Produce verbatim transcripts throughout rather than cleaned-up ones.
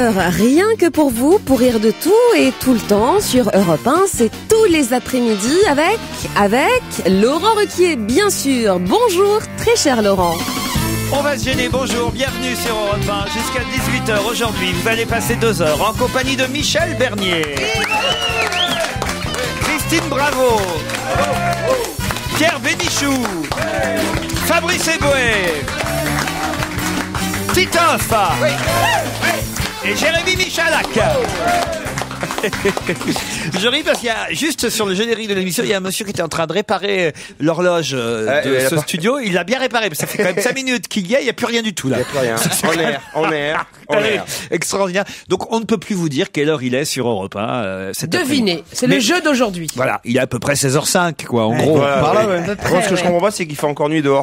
heures, rien que pour vous, pour rire de tout et tout le temps sur Europe un. C'est tous les après-midi avec, avec Laurent Ruquier, bien sûr. Bonjour, très cher Laurent. On va se gêner, bonjour, bienvenue sur Europe un. Jusqu'à dix-huit heures aujourd'hui, vous allez passer deux heures en compagnie de Michel Bernier, Christine Bravo, Pierre Bénichou, Fabrice Eboué, Titoff et Jérémy Michalak. Je ris parce qu'il y a, juste sur le générique de l'émission, il y a un monsieur qui était en train de réparer l'horloge euh, de ce studio. Il l'a bien réparé, ça fait quand même cinq minutes qu'il y est, il n'y a plus rien du tout là. Il n'y a plus rien. En l'air, en l'air, en l'air. Extraordinaire. Donc on ne peut plus vous dire quelle heure il est sur Europe un. Euh, Devinez, c'est le jeu d'aujourd'hui. Voilà, il est à peu près seize heures cinq quoi, en ouais, gros. Voilà, par là, ouais. Ouais. Moi, ce que je comprends pas, c'est qu'il fait encore nuit dehors.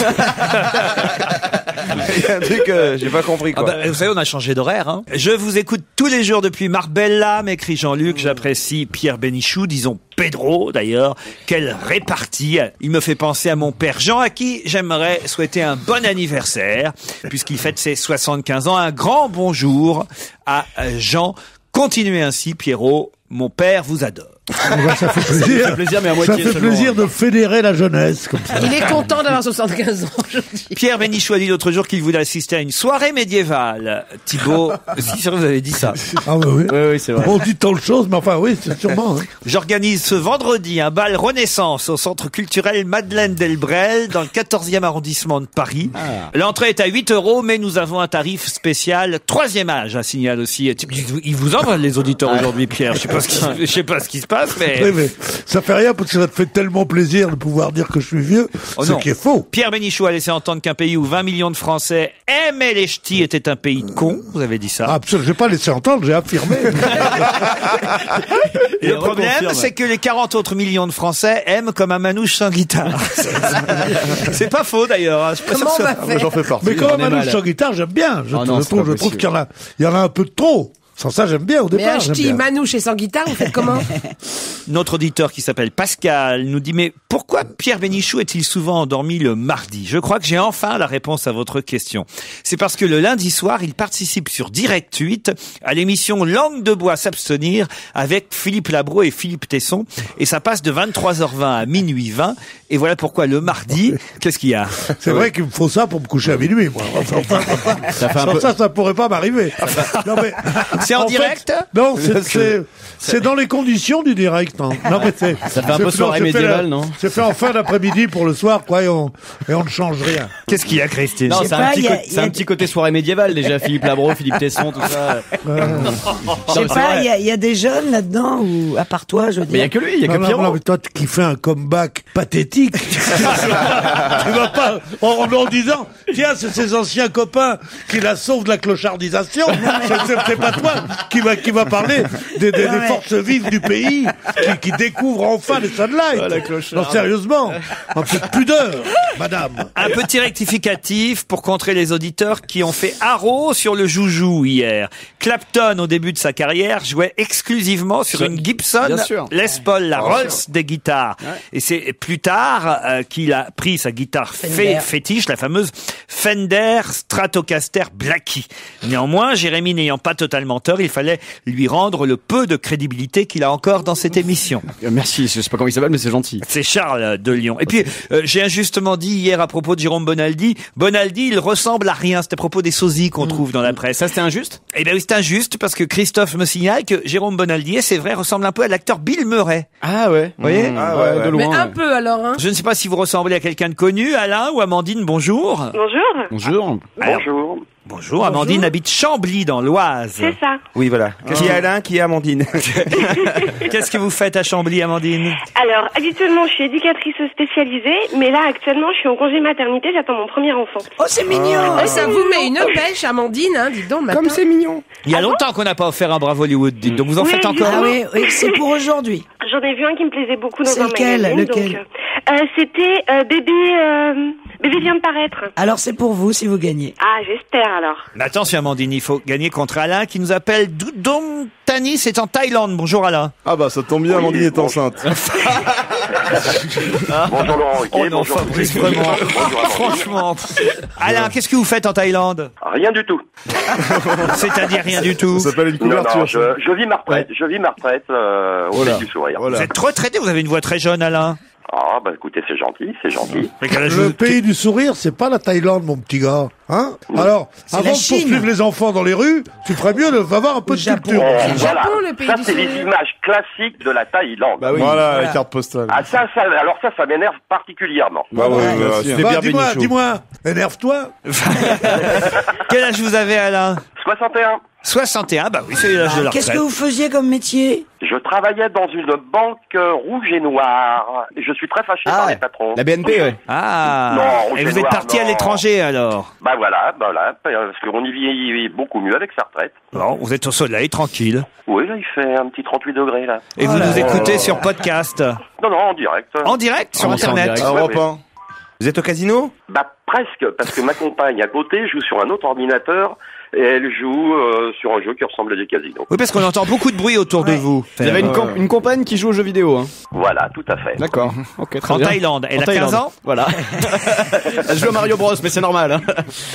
Il y a un truc que euh, j'ai pas compris quoi. Ah bah, vous savez, on a changé d'horaire. Hein. Je vous écoute tous les jours depuis Marbella, m'écrit Jean-Luc. J'apprécie Pierre Bénichou, disons Pedro d'ailleurs. Quelle répartie. Il me fait penser à mon père Jean, à qui j'aimerais souhaiter un bon anniversaire, puisqu'il fête ses soixante-quinze ans. Un grand bonjour à Jean. Continuez ainsi, Pierrot. Mon père vous adore. Ben, ça fait plaisir. Ça fait plaisir, mais à moitié, ça fait plaisir de fédérer la jeunesse comme ça. Il est content d'avoir soixante-quinze ans aujourd'hui. Pierre Bénichou a dit l'autre jour qu'il voulait assister à une soirée médiévale. Thibaut, si c'est vrai, vous avez dit ça. Ah oui, oui. Oui, oui, c'est vrai. On dit tant de choses, mais enfin oui, c'est sûrement. Hein. J'organise ce vendredi un bal Renaissance au centre culturel Madeleine Delbrel dans le quatorzième arrondissement de Paris. Ah. L'entrée est à huit euros, mais nous avons un tarif spécial troisième âge, un signal aussi. Ils vous envoient les auditeurs aujourd'hui, Pierre. Je sais pas ce qui, je sais pas ce qui se passe. Mais... Oui, mais ça fait rien parce que ça te fait tellement plaisir de pouvoir dire que je suis vieux, oh ce non. qui est faux. Pierre Bénichou a laissé entendre qu'un pays où vingt millions de Français aimaient les ch'tis était un pays de cons. Vous avez dit ça. Ah, absolument. J'ai pas laissé entendre, j'ai affirmé. Et le problème, c'est que les quarante autres millions de Français aiment comme un manouche sans guitare. C'est pas faux d'ailleurs. Je Comment on va faire ? J'en fais partie. Mais comme un manouche sans guitare, j'aime bien. Je, oh non, je trouve, je trouve qu'il y en a, il y en a un peu de trop. Sans ça, j'aime bien au départ. Mais un ch'ti manouche et sans guitare, vous faites comment ? Notre auditeur qui s'appelle Pascal nous dit « Mais pourquoi Pierre Bénichou est-il souvent endormi le mardi ?» Je crois que j'ai enfin la réponse à votre question. C'est parce que le lundi soir, il participe sur Direct huit à l'émission Langue de bois s'abstenir avec Philippe Labro et Philippe Tesson. Et ça passe de vingt-trois heures vingt à minuit vingt. Et voilà pourquoi le mardi, qu'est-ce qu'il y a ? C'est vrai qu'il me faut ça pour me coucher à minuit, moi. Enfin, enfin, enfin, ça, fait un peu... ça, ça pourrait pas m'arriver. Non, mais... C'est en, en direct fait, Non, c'est, c'est, c'est dans les conditions du direct. Non, non mais c'est, ça fait un peu soirée médiévale, non ? C'est fait en fin d'après-midi pour le soir, quoi, et on, et on ne change rien. Qu'est-ce qu'il y a, Christine ? Non, c'est, un, petit, a, co- c'est a... un petit côté soirée médiévale, déjà. Philippe Labro, Philippe Tesson, tout ça. Euh... Je sais pas, il y, a, y a des jeunes là-dedans, ou à part toi, je veux dire. Mais il y a que lui, il y a que Pierrot. Non, mais toi qui fais un comeback pathétique, tu vas pas, en, en disant, tiens, c'est ses anciens copains qui la sauvent de la clochardisation. C'est, c'est pas toi qui va, qui va parler des, des, des forces vives du pays, qui, qui découvrent enfin les sunlights. Ah, non, sérieusement. Un peu de pudeur, madame. Un petit rectificatif pour contrer les auditeurs qui ont fait haro sur le joujou hier. Clapton, au début de sa carrière, jouait exclusivement sur une Gibson Les Paul, la Rolls des guitares. Ouais. Et c'est plus tard euh, qu'il a pris sa guitare fé- fétiche, la fameuse Fender Stratocaster Blackie. Néanmoins, Jérémy n'ayant pas totalement tort, il fallait lui rendre le peu de crédibilité qu'il a encore dans cette émission. Merci, je sais pas comment il s'appelle, mais c'est gentil. C'est Charles de Lyon. Et puis, euh, j'ai injustement dit hier à propos de Jérôme Bonaldi, Bonaldi, il ressemble à rien. C'était à propos des sosies qu'on mmh. trouve dans la presse. Ça, c'était injuste ? Eh bien oui, c'est injuste, parce que Christophe me signale que Jérôme Bonaldi, et c'est vrai, ressemble un peu à l'acteur Bill Murray. Ah ouais. Vous voyez ? Ah ouais, ouais, de loin. Mais un peu alors, hein. Je ne sais pas si vous ressemblez à quelqu'un de connu, Alain ou Amandine, bonjour. Bonjour. Bonjour. Alors, bonjour. Bonjour, Amandine Bonjour. habite Chambly dans l'Oise. C'est ça. Oui, voilà. Ah. Qui est Alain, qui est Amandine. Qu'est-ce que vous faites à Chambly, Amandine ? Alors, habituellement, je suis éducatrice spécialisée, mais là, actuellement, je suis en congé maternité, j'attends mon premier enfant. Oh, c'est mignon. Ah. Et ça vous met une pêche, Amandine, hein, dites donc, maintenant. Comme c'est mignon. Il y a longtemps qu'on n'a pas offert un Bravo Hollywood, dites donc. Vous en Oui, faites encore Ah oui, oui, c'est pour aujourd'hui. J'en ai vu un qui me plaisait beaucoup dans C'est un lequel, magazine. lequel donc, euh, C'était euh, Bébé... Euh, Bébé vient de paraître. Alors c'est pour vous si vous gagnez. Ah, j'espère alors. Mais attention, Amandine, il faut gagner contre Alain qui nous appelle Dudong Tani, c'est en Thaïlande. Bonjour Alain. Ah bah ça tombe bien, Amandine est enceinte. Bonjour Laurent Ruquier, Oh non, bonjour Fabrice, Fabrice. vraiment. Bonjour, Amandine. Franchement. Alain, qu'est-ce que vous faites en Thaïlande? Rien du tout. C'est-à-dire rien du tout. Ça s'appelle une Non, couverture. non, je, je vis ma retraite. Je vis ma retraite euh, au Oh là. pays du sourire. Oh là. Vous êtes retraité, vous avez une voix très jeune, Alain. Ah, bah écoutez, c'est gentil, c'est gentil. Mais quel âge Le vous- pays du sourire, c'est pas la Thaïlande, mon petit gars. Hein? Alors, avant la de Chine. poursuivre les enfants dans les rues, tu ferais mieux de avoir un peu de Japon. culture. Euh, voilà. Japon, le pays Ça, du c'est les sourire. images classiques de la Thaïlande. Bah oui. Voilà, la carte postale. Ah, ça, ça, alors ça, ça m'énerve particulièrement. Bah ouais, Ouais. bah, C'était c'est- Va, bien dis-moi, Bénichou. dis-moi, énerve-toi. Quel âge vous avez, Alain? soixante et un. soixante et un, bah oui, c'est l'âge de la Qu'est-ce que retraite. vous faisiez comme métier? Je travaillais dans une banque euh, rouge et noire. Et je suis très fâché Ah, par les patrons. la B N P, ouais. Ah. Non, Et rouge vous et êtes noir, parti à non. l'étranger, alors? Bah voilà, bah voilà, parce qu'on y vit beaucoup mieux avec sa retraite. Non, vous êtes au soleil, tranquille. Oui, là, il fait un petit trente-huit degrés, là. Et vous nous écoutez sur podcast. Non, non, en direct. En direct, sur Ah, c'est en Internet. direct. Europe Ouais, un. Vous êtes au casino? Bah presque, parce que ma compagne à côté joue sur un autre ordinateur et elle joue euh, sur un jeu qui ressemble à des casinos. Oui, parce qu'on entend beaucoup de bruit autour de vous. Vous avez une, com- une compagne qui joue aux jeux vidéo, hein. Voilà, tout à fait. D'accord. Ok, très En bien. Thaïlande. Elle En a Thaïlande. quinze ans? Voilà. Elle joue à Mario Bros, mais c'est normal, hein.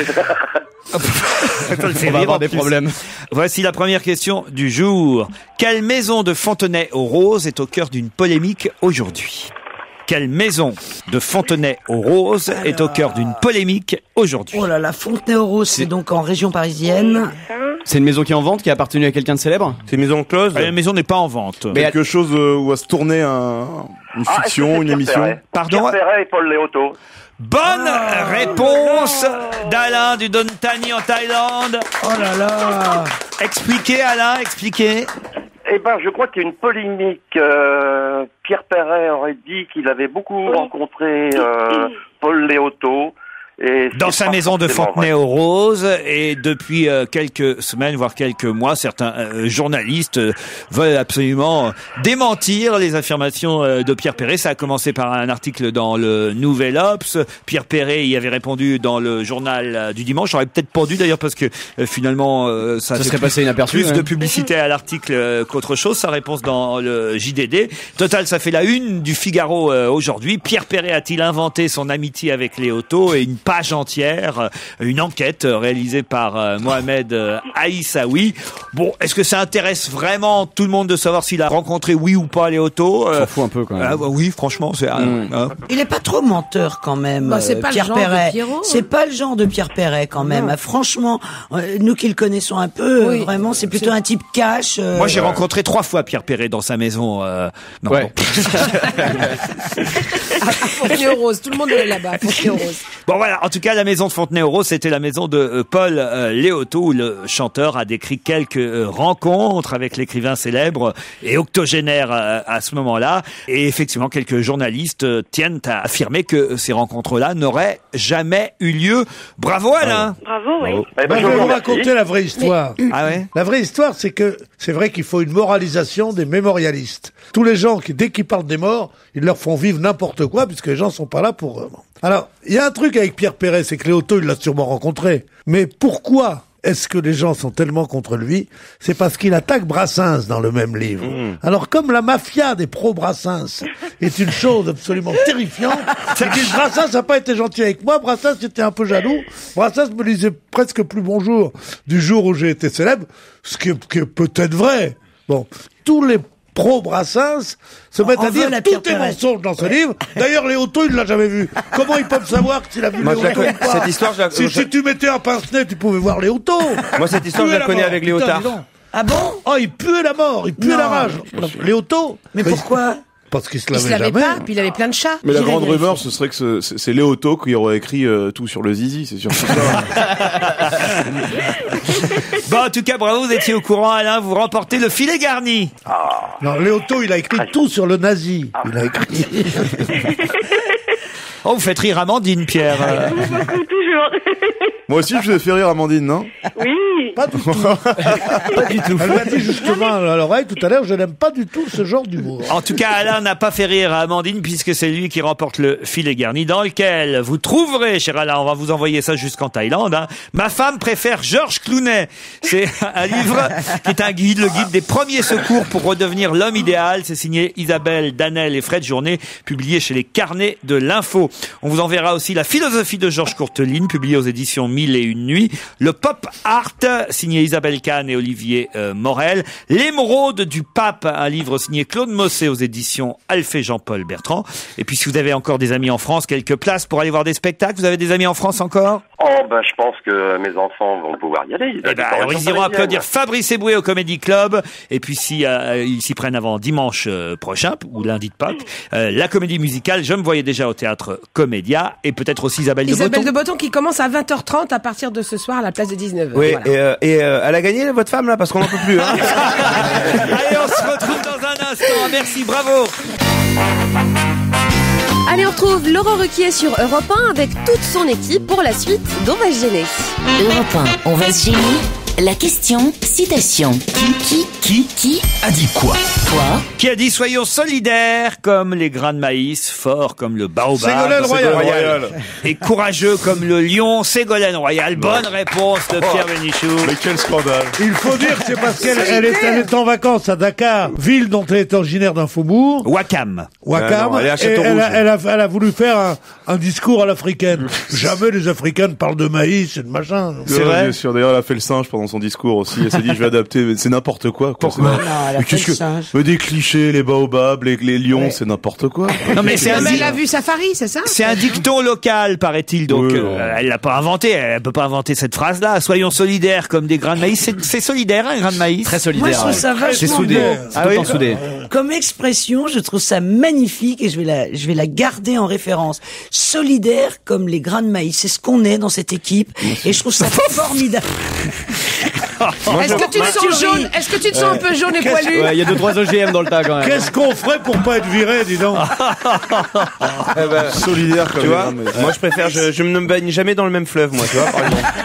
Ça le fait On va rire, avoir en des plus. problèmes. Voici la première question du jour. Quelle maison de Fontenay-aux-Roses est au cœur d'une polémique aujourd'hui? Quelle maison de Fontenay-aux-Roses est au cœur d'une polémique aujourd'hui? Oh là là, Fontenay-aux-Roses, c'est donc en région parisienne. C'est une maison qui est en vente, qui a appartenu à quelqu'un de célèbre? C'est une maison close. La maison n'est pas en vente. Mais Quelque chose euh, où va se tourner un, une Ah, est-ce que fiction, c'est une Pierre émission. Perret Pardon? Pierre Perret et Paul Léoto. Bonne réponse d'Alain du Don Thani en Thaïlande. Oh là là. Expliquez, Alain, expliquez. Eh ben, je crois qu'il y a une polémique. Euh, Pierre Perret aurait dit qu'il avait beaucoup rencontré euh, Paul Léoto. Et Dans c'est sa pas maison de forcément vrai. Fontenay-aux-Roses, et depuis euh, quelques semaines, voire quelques mois, certains euh, journalistes euh, veulent absolument démentir les affirmations euh, de Pierre Perret. Ça a commencé par un article dans le Nouvel Obs. Pierre Perret y avait répondu dans le journal euh, du dimanche. J'aurais peut-être pendu d'ailleurs parce que euh, finalement euh, ça, Ça fait serait plus- passé inaperçu, plus ouais. de publicité à l'article euh, qu'autre chose. Sa réponse dans le J D D. Total, ça fait la une du Figaro euh, aujourd'hui. Pierre Perret a-t-il inventé son amitié avec Léoto? Et une page entière, euh, une enquête euh, réalisée par euh, Mohamed euh, Aïssaoui. Bon, est-ce que ça intéresse vraiment tout le monde de savoir s'il a rencontré oui ou pas Léoto? On s'en fout un peu, quand même. Ah, bah oui, franchement, c'est... Mm. hein. Il est pas trop menteur quand même, Bah, c'est euh, pas le Pierre genre de Perret. Pierrot, hein. C'est pas le genre de Pierre Perret quand même. Ah, franchement, euh, nous qui le connaissons un peu, Oui. euh, vraiment, c'est plutôt un type cash. euh, Moi, j'ai rencontré trois fois Pierre Perret dans sa maison. euh, Non, Ouais. bon. Fontenay-aux-Roses, tout le monde est là-bas, Fontenay-aux-Roses. Bon voilà, en tout cas la maison de Fontenay-aux-Roses, c'était la maison de euh, Paul euh, Léoto, où le chanteur a décrit quelques euh, rencontres avec l'écrivain célèbre et octogénaire euh, à ce moment-là. Et effectivement, quelques journalistes euh, tiennent à affirmer que ces rencontres-là n'auraient jamais eu lieu. Bravo Alain. Bravo, oui. Eh ben, Moi, je je vais vous vous remercie. raconter la vraie histoire. Ah ouais. La vraie histoire, c'est que c'est vrai qu'il faut une moralisation des mémorialistes. Tous les gens qui, dès qu'ils parlent des morts, ils leur font vivre n'importe quoi, puisque les gens sont pas là pour... Alors, il y a un truc avec Pierre Perret, c'est que Léoto, il l'a sûrement rencontré. Mais pourquoi est-ce que les gens sont tellement contre lui? C'est parce qu'il attaque Brassens dans le même livre. Mmh. Alors, comme la mafia des pro-Brassens est une chose absolument terrifiante, c'est que Brassens n'a pas été gentil avec moi, Brassens était un peu jaloux, Brassens me disait presque plus bonjour du jour où j'ai été célèbre, ce qui est, qui est peut-être vrai. Bon, tous les pro-Brassens se mettent en à dire veulent à tout Pierre est Perret. mensonge dans ce livre. D'ailleurs, Léoto, il l'a jamais vu. Comment ils peuvent savoir s'il a vu Moi, je la Léoto connais- ou pas? cette histoire, je la- si, je- si tu mettais un pince-nez, tu pouvais voir Léoto. Moi, cette histoire, je Puer la connais mort. avec Putain, Léotard. dis donc. Ah bon? Oh, il puait la mort, il puait Non. la rage. Léoto. Mais pourquoi? Parce qu'il se Il se lavait lavait jamais. pas, puis il avait plein de chats. Mais la J'irai grande vérifier. rumeur, ce serait que ce- c'est c'est Léoto qui aurait écrit euh, tout sur le zizi, c'est sûr. C'est ça. Bon, en tout cas, bravo, vous étiez au courant Alain, vous remportez le filet garni. Non, Léoto, il a écrit tout sur le nazi. Il a écrit. Oh, vous faites rire Amandine, Pierre. Euh, Beaucoup, toujours. Moi aussi, je vous ai fait rire, Amandine, non? Oui. Pas du tout. Pas du tout. Elle m'a dit justement à l'oreille tout à l'heure, je n'aime pas du tout ce genre d'humour. En tout cas, Alain n'a pas fait rire à Amandine puisque c'est lui qui remporte le filet garni dans lequel vous trouverez, cher Alain, on va vous envoyer ça jusqu'en Thaïlande, hein. Ma femme préfère Georges Clooney. C'est un livre qui est un guide, le guide des premiers secours pour redevenir l'homme idéal. C'est signé Isabelle Danel et Fred Journet, publié chez les Carnets de l'Info. On vous enverra aussi La philosophie de Georges Courteline, publié aux éditions Mille et une nuits. Le Pop Art, signé Isabelle Kahn et Olivier euh, Morel. L'émeraude du pape, un livre signé Claude Mossé aux éditions Alphée Jean-Paul Bertrand. Et puis si vous avez encore des amis en France, quelques places pour aller voir des spectacles. Vous avez des amis en France encore? Oh, ben, je pense que mes enfants vont pouvoir y aller. Eh ben, alors, ils iront applaudir Fabrice Eboué au Comedy Club. Et puis, si euh, ils s'y prennent avant dimanche euh, prochain, ou lundi de Pâques, euh, la comédie musicale, je me voyais déjà au théâtre Comédia. Et peut-être aussi Isabelle, Isabelle de Botton. de Botton qui commence à vingt heures trente à partir de ce soir à la place de dix-neuf heures. Oui, Voilà. et, euh, et euh, elle a gagné, votre femme, là, parce qu'on n'en peut plus. Hein. Allez, on se retrouve dans un instant. Merci, bravo. Allez, on retrouve Laurent Ruquier sur Europe un avec toute son équipe pour la suite d'On va se gêner. Europe un, on va se gêner. La question, citation. Qui, qui, qui, qui a dit quoi? Toi? Qui a dit soyons solidaires comme les grains de maïs, forts comme le baobab. Ségolène Royal. Royal. Et courageux comme le lion, Ségolène Royal. Bonne réponse de Pierre Bénichou. Mais quel scandale. Il faut dire que c'est parce qu'elle elle est, elle est en vacances à Dakar, ville dont elle est originaire d'un faubourg. Wakam. Wakam. Ah non, elle est à et Châteaurouge. elle, a, elle, a, elle a voulu faire un, un discours à l'africaine. Jamais les Africaines parlent de maïs et de machin. C'est Ouais, vrai bien sûr. D'ailleurs, elle a fait le singe pendant son discours aussi. Elle s'est dit, je vais adapter. Mais c'est n'importe quoi. quoi. C'est Non, n'im- elle a mais fait qu'est-ce le que, singe. mais des clichés, les baobabs, les, les lions, c'est n'importe quoi. Non mais c'est Non, un, mais di- elle a vu Safari, c'est ça? c'est un dicton local, paraît-il. Donc Oui, euh, ouais. elle l'a pas inventé. Elle peut pas inventer cette phrase-là. Soyons solidaires comme des grains de maïs. C'est, c'est solidaire, un grain de maïs. Très Moi, solidaire. je trouve ouais. ça C'est vachement soudé. beau. C'est tout le temps soudé. Comme expression, je trouve ça magnifique et je vais la, je vais la garder en référence. Solidaire comme les grains de maïs. C'est ce qu'on est dans cette équipe et je trouve ça formidable. Est-ce que tu te sens jaune? Est-ce que tu te sens un peu jaune et poilu? Ouais, il y a deux trois O G M dans le tas quand même. Qu'est-ce qu'on ferait pour pas être viré, dis donc? Eh ben, Solidaire comme tu les vois, grains de maïs. moi je préfère, je, je ne me baigne jamais dans le même fleuve, moi, tu vois, par exemple.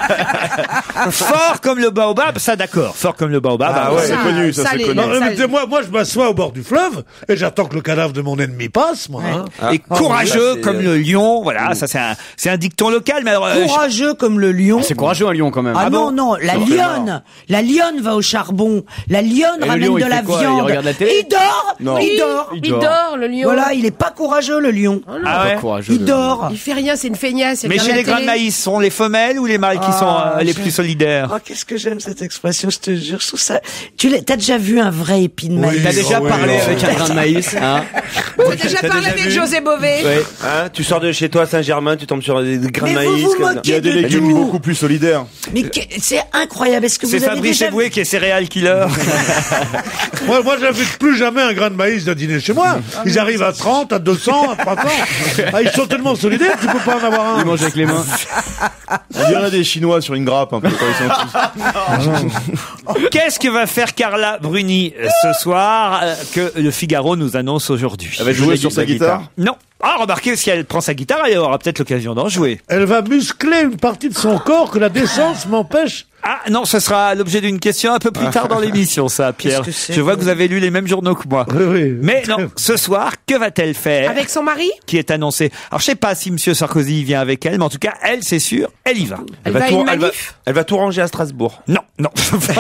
Fort comme le baobab, ça d'accord. Fort comme le baobab. Ah ouais, Ça, c'est connu, ça, ça, c'est les- connu. Non, Ça, mais les- moi, moi, je m'assois au bord du fleuve et j'attends que le cadavre de mon ennemi passe, moi. hein. Et courageux ça, c'est, comme euh, le lion. Voilà, ça c'est un, c'est un dicton local. Mais alors, euh, Courageux comme le lion. C'est courageux un lion quand même. Ah, Ah non, bon non, la lionne. La lionne va au charbon. La lionne Et le ramène lion, de il fait la quoi? viande. Il regarde la télé? Il dort. Non. Il dort. Il dort, le lion. Voilà, il est pas courageux, le lion. ah Pas ouais. courageux. Il dort. Il fait rien, c'est une feignasse. elle Mais regarde chez la les grains de télé. maïs, sont les femelles ou les mâles qui Ah, sont euh, les je- plus solidaires? Oh, qu'est-ce que j'aime cette expression, je te jure, je trouve ça. Tu l'as, t'as déjà vu un vrai épi de maïs? T'as déjà Oh, oui, parlé oh. avec un grain de maïs, hein? T'as déjà T'as parlé déjà avec vu José Bové. Ouais. Hein, tu sors de chez toi à Saint-Germain, tu tombes sur des grains de Mais vous maïs. vous comme ça. moquez Il y a des de légumes tout. beaucoup plus solidaires. Mais que- c'est incroyable. Est-ce que C'est vous avez Fabrice déjà Eboué qui est céréal killer. Moi, moi, j'invite plus jamais un grain de maïs à dîner chez moi. Ils arrivent à trente, à deux cents, à trois cents. Ah, ils sont tellement solidaires, tu peux pas en avoir un. Il mange avec les mains. On dirait des Chinois sur une grappe un peu quand ils sont tous. Qu'est-ce que va faire Carla Bruni euh, ce soir euh, que le Figaro nous annonce aujourd'hui? Elle va jouer sur sa guitare. Non. Ah, remarquez, si elle prend sa guitare, elle aura peut-être l'occasion d'en jouer. Elle va muscler une partie de son corps que la décence m'empêche. Ah non, ce sera l'objet d'une question un peu plus tard dans l'émission, ça, Pierre. Qu'est-ce que c'est Je vois que- que vous avez lu les mêmes journaux que moi. Oui, oui. Mais non, ce soir, que va-t-elle faire? Avec son mari? Qui est annoncé. Alors, je sais pas si Monsieur Sarkozy vient avec elle, mais en tout cas, elle, c'est sûr, elle y va. Elle va à tout, une elle, va, manif? elle va tout ranger à Strasbourg. Non, non.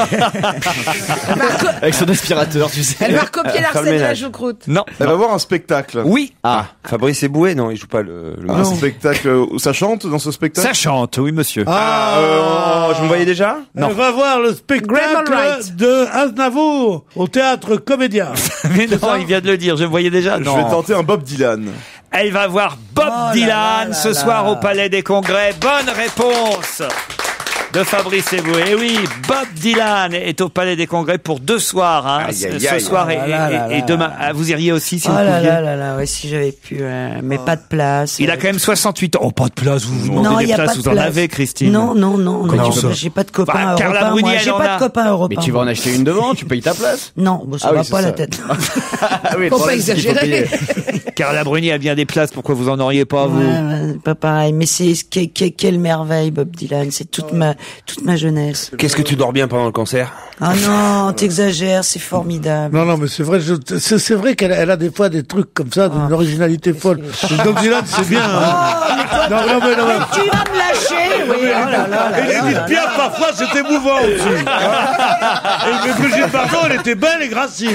Avec son aspirateur, tu sais. Elle va recopier Faire l'arcène le de la ménage. choucroute. non. Elle va voir un spectacle. Oui. Ah, Fabrice Eboué, non, il joue pas le, le Un spectacle où ça chante dans ce spectacle. Ça chante, oui, monsieur. Ah, Oh, je me voyais déjà? elle va voir le Graham spectacle Wright. de Aznavour au théâtre Comédia. Mais non, il vient de le dire, je me voyais déjà. Je Non. vais tenter un Bob Dylan. Elle va voir Bob Oh là Dylan là là ce là. soir au Palais des Congrès. Bonne réponse de Fabrice Eboué. Et oui, Bob Dylan est au Palais des Congrès pour deux soirs. Hein, Aïe, ce aïe, ce aïe. soir et, Oh là là et- et là demain. là. Ah, vous iriez aussi si Oh vous là pouviez. là là là, ouais, si j'avais pu, euh, mais pas de place. Il a quand même soixante-huit ans. Oh, pas de place, vous vous Non, demandez il des y a places, pas de vous en place. avez, Christine. Non, non, non, Comment non, ça j'ai pas de copains Bah, Carla européens. Bruni, Moi, elle j'ai en pas a. de copains européens. Mais tu vas en acheter une devant, tu payes ta place. Non, bon, ça Ah va oui, c'est pas la ça. tête. Ah oui, le Faut pas problème, c'est qu'il faut exagérer. payer. Carla Bruni a bien des places, pourquoi vous en auriez pas, vous? Ouais, ouais, pas pareil, mais c'est que- que- quelle merveille, Bob Dylan. C'est toute ma, toute ma jeunesse. Qu'est-ce que tu dors bien pendant le concert? Ah non, t'exagères, c'est formidable. Non, non, mais c'est vrai, je, c'est, c'est vrai qu'elle elle a des fois des trucs comme ça, d'une Ah. originalité folle. Bob Dylan, c'est bien. Hein. Oh, non, non, mais, non, mais... tu vas me lâcher, oui. Oh là là là Et là Edith là Piaf, là. parfois, c'était émouvant aussi. Et Brigitte Bardot, elle était belle et gracile.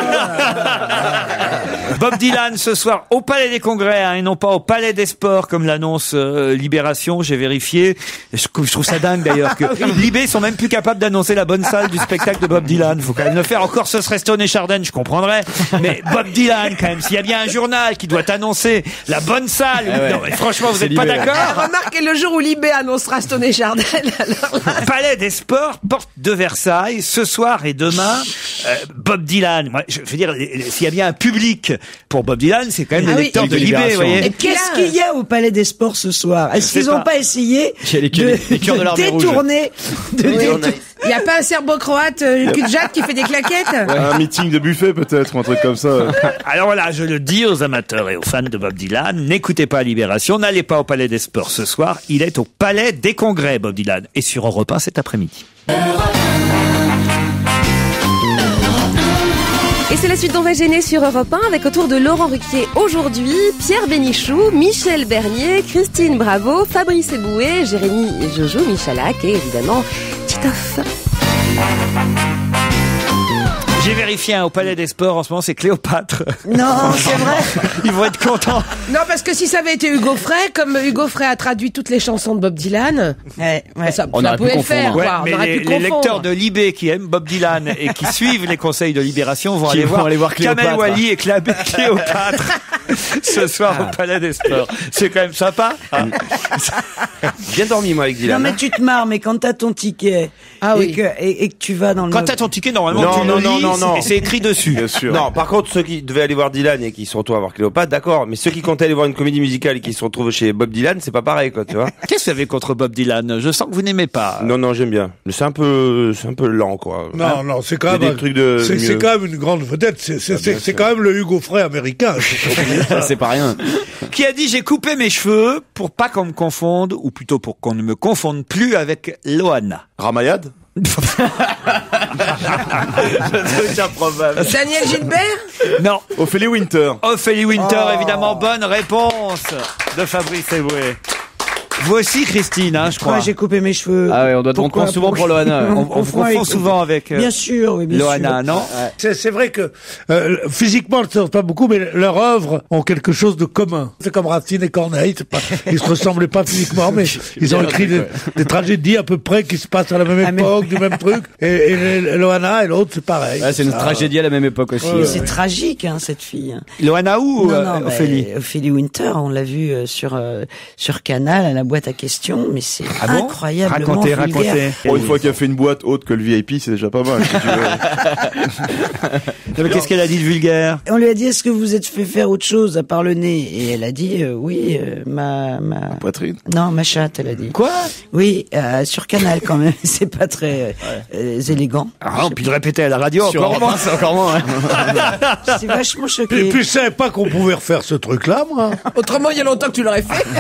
Bob Dylan ce soir au Palais des Congrès hein, et non pas au Palais des Sports comme l'annonce euh, Libération. J'ai vérifié. Je, je trouve ça dingue d'ailleurs que Libé sont même plus capables d'annoncer la bonne salle du spectacle de Bob Dylan. Faut quand même le faire. Encore ce serait Stone et Chardin, je comprendrais. Mais Bob Dylan quand même. S'il y a bien un journal qui doit annoncer la bonne salle. Ah ouais. Non, mais franchement, vous C'est êtes pas Libé. d'accord? Ah, remarquez le jour où Libé annoncera Stone et Chardin. Alors là, Palais des Sports, porte de Versailles, ce soir et demain, euh, Bob Dylan. Moi, je veux dire, les- les- s'il y a bien un public pour Bob Dylan, c'est quand même Ah les oui. lecteurs de Et Libé, vous Libération. voyez. Et qu'est-ce qu'il y a au Palais des Sports ce soir? Est-ce sais qu'ils n'ont pas. pas essayé Il y a les- de, les- les cœurs de l'armée rouge. détourner, de détourner- Oh, il n'y a pas un serbo-croate, euh, Kudjat, qui fait des claquettes? Un meeting de buffet peut-être, ou un truc comme ça. Alors voilà, je le dis aux amateurs et aux fans de Bob Dylan, n'écoutez pas Libération, n'allez pas au Palais des Sports ce soir, il est au Palais des Congrès, Bob Dylan, et sur Europe un cet après-midi. Et c'est la suite d'On va gêner sur Europe un avec autour de Laurent Ruquier aujourd'hui, Pierre Bénichou, Michel Bernier, Christine Bravo, Fabrice Eboué, Jérémy Jojo, Michalak et évidemment Titoff. J'ai vérifié hein, au Palais des Sports en ce moment, c'est Cléopâtre. Non, c'est vrai. Ils vont être contents. Non, parce que si ça avait été Hugo Frey, comme Hugo Frey a traduit toutes les chansons de Bob Dylan, Ouais, ouais. ça, On ça aurait pu pouvait le confondre. faire. Ouais, quoi. mais On aurait les, pu les confondre. lecteurs de Libé qui aiment Bob Dylan et qui suivent les conseils de Libération vont Qui aller vont voir, aller voir Kamel Cléopâtre. Wally et Clé- Cléopâtre ce soir au Palais des Sports. C'est quand même sympa. hein. Bien dormi, moi, avec Non Dylan. mais tu te marres, mais quand t'as ton ticket Ah et, oui. que, et, et que tu vas dans le Quand mauvais- t'as ton ticket, normalement, Non, tu non, le non, lis non, non. et c'est écrit dessus. Bien sûr. Non, par contre, ceux qui devaient aller voir Dylan et qui se retrouvent à voir Cléopâtre, d'accord. Mais ceux qui comptaient aller voir une comédie musicale et qui se retrouvent chez Bob Dylan, c'est pas pareil, quoi, tu vois. Qu'est-ce que vous avez contre Bob Dylan? Je sens que vous n'aimez pas. Non, non, j'aime bien. Mais c'est un peu, c'est un peu lent, quoi. Non, non, c'est quand Il y a même. des un- trucs de c'est, mieux. c'est quand même une grande vedette. C'est, c'est, c'est, c'est quand même le Hugo Frey américain. C'est pas rien. Qui a dit j'ai coupé mes cheveux pour pas qu'on me confonde, ou plutôt pour qu'on ne me confonde plus avec Loana. Ramayad? C'est improbable. Daniel Gilbert? Non. Ophélie Winter. Ophélie Winter, évidemment, bonne réponse de Fabrice Eboué. Vous aussi, Christine, hein, je crois. Pourquoi j'ai coupé mes cheveux? Ah ouais, on doit te Pourquoi prendre souvent pour Loana. On, on vous confond avec- souvent avec euh, Bien sûr, oui, bien Loana, sûr. non? C'est, c'est vrai que euh, physiquement, ils ne sortent pas beaucoup, mais leurs œuvres ont quelque chose de commun. C'est comme Racine et Corneille. C'est pas, ils se ressemblaient pas physiquement, mais ils ont écrit des, des tragédies à peu près qui se passent à la même Ah, mais- époque, du même truc. Et, et Loana et l'autre, c'est pareil. Ouais, c'est une Ça, tragédie à la même époque aussi. Mais Ouais. c'est tragique, hein, cette fille. Loana ou Non, euh, non, bah, Ophélie? Ophélie Winter, on l'a vu euh, sur euh, sur Canal à la boîte à questions, mais c'est Ah bon incroyablement Racontez, vulgaire. racontez. Bon, une fois qu'il a fait une boîte haute que le V I P, c'est déjà pas mal. si tu veux. Non, mais qu'est-ce qu'elle a dit de vulgaire? On lui a dit, est-ce que vous êtes fait faire autre chose à part le nez? Et elle a dit, euh, oui, euh, ma, ma... Poitrine. Non, ma chatte, elle a dit. Quoi? Oui, euh, sur Canal quand même, c'est pas très euh, élégant. Ah, on peut le répéter à la radio Sur encore Europe un, moins. c'est encore moins. Ouais. C'est vachement Puis, choqué. puis je savais pas qu'on pouvait refaire ce truc-là, moi. Autrement, il y a longtemps que tu l'aurais fait.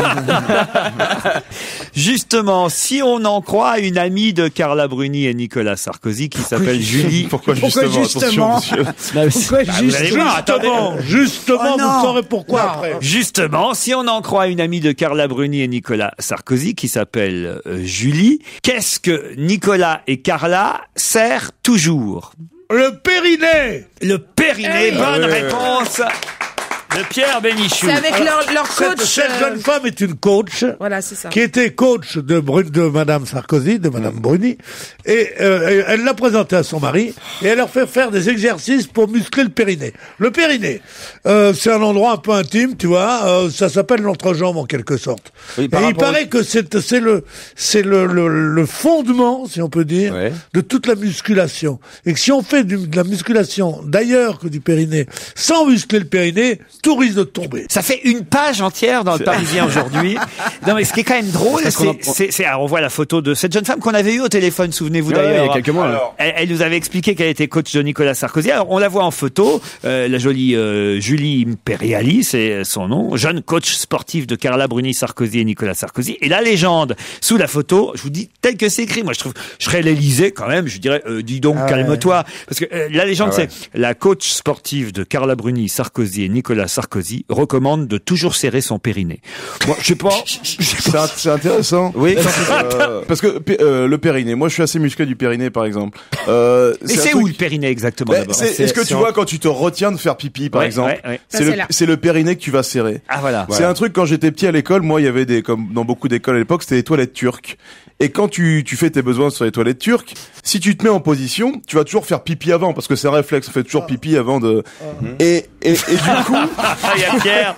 Justement, si on en croit une amie de Carla Bruni et Nicolas Sarkozy qui s'appelle Julie. Pourquoi, Pourquoi justement, justement attention, monsieur. Pourquoi Bah, vous allez voir, attendez. Justement, justement, Oh non. vous saurez pourquoi après. Justement, si on en croit une amie de Carla Bruni et Nicolas Sarkozy qui s'appelle euh, Julie, qu'est-ce que Nicolas et Carla serrent toujours? Le périnée. Le périnée. Eh oui. Bonne Ah oui. réponse de Pierre Bénichou. C'est avec leur, leur Cette, coach. cette euh, jeune femme est une coach. Voilà, c'est ça. Qui était coach de, Bru- de Madame Sarkozy, de Madame Bruni, et euh, elle l'a présenté à son mari, et elle leur fait faire des exercices pour muscler le périnée. Le périnée, euh, c'est un endroit un peu intime, tu vois, euh, ça s'appelle l'entrejambe en quelque sorte. Oui, et par il rapport au- paraît que c'est c'est le c'est le, le le fondement, si on peut dire, Ouais. de toute la musculation. Et que si on fait du- de la musculation d'ailleurs que du périnée, sans muscler le périnée, tout risque de tomber. Ça fait une page entière dans le Parisien aujourd'hui. Non, mais ce qui est quand même drôle, c'est, c'est, c'est, alors on voit la photo de cette jeune femme qu'on avait eue au téléphone, souvenez-vous Ouais, d'ailleurs. il y a quelques mois. Alors, elle, elle nous avait expliqué qu'elle était coach de Nicolas Sarkozy. Alors, on la voit en photo, euh, la jolie euh, Julie Imperiali, c'est son nom, jeune coach sportif de Carla Bruni Sarkozy et Nicolas Sarkozy. Et la légende, sous la photo, je vous dis, tel que c'est écrit, moi je trouve, je serais l'Élysée quand même, je dirais, euh, dis donc, Ah calme-toi. ouais. Parce que euh, la légende, Ah ouais. c'est la coach sportive de Carla Bruni Sarkozy et Nicolas Sarkozy recommande de toujours serrer son périnée. Moi, je sais pas. C'est un- c'est intéressant. Oui. Euh, parce que pé- euh, le périnée, moi je suis assez musclé du périnée par exemple. Euh, Mais un c'est truc- où le périnée exactement Ouais, d'abord? c'est- Est-ce que tu vois quand tu te retiens de faire pipi par Ouais, exemple, ouais, ouais. c'est Ça, le c'est là. c'est le périnée que tu vas serrer. Ah voilà. C'est un truc quand j'étais petit à l'école, moi il y avait des comme dans beaucoup d'écoles à l'époque, c'était les toilettes turques. Et quand tu tu fais tes besoins sur les toilettes turques, si tu te mets en position, tu vas toujours faire pipi avant parce que c'est un réflexe, on fait toujours pipi avant de et et, et du coup Il y a Pierre.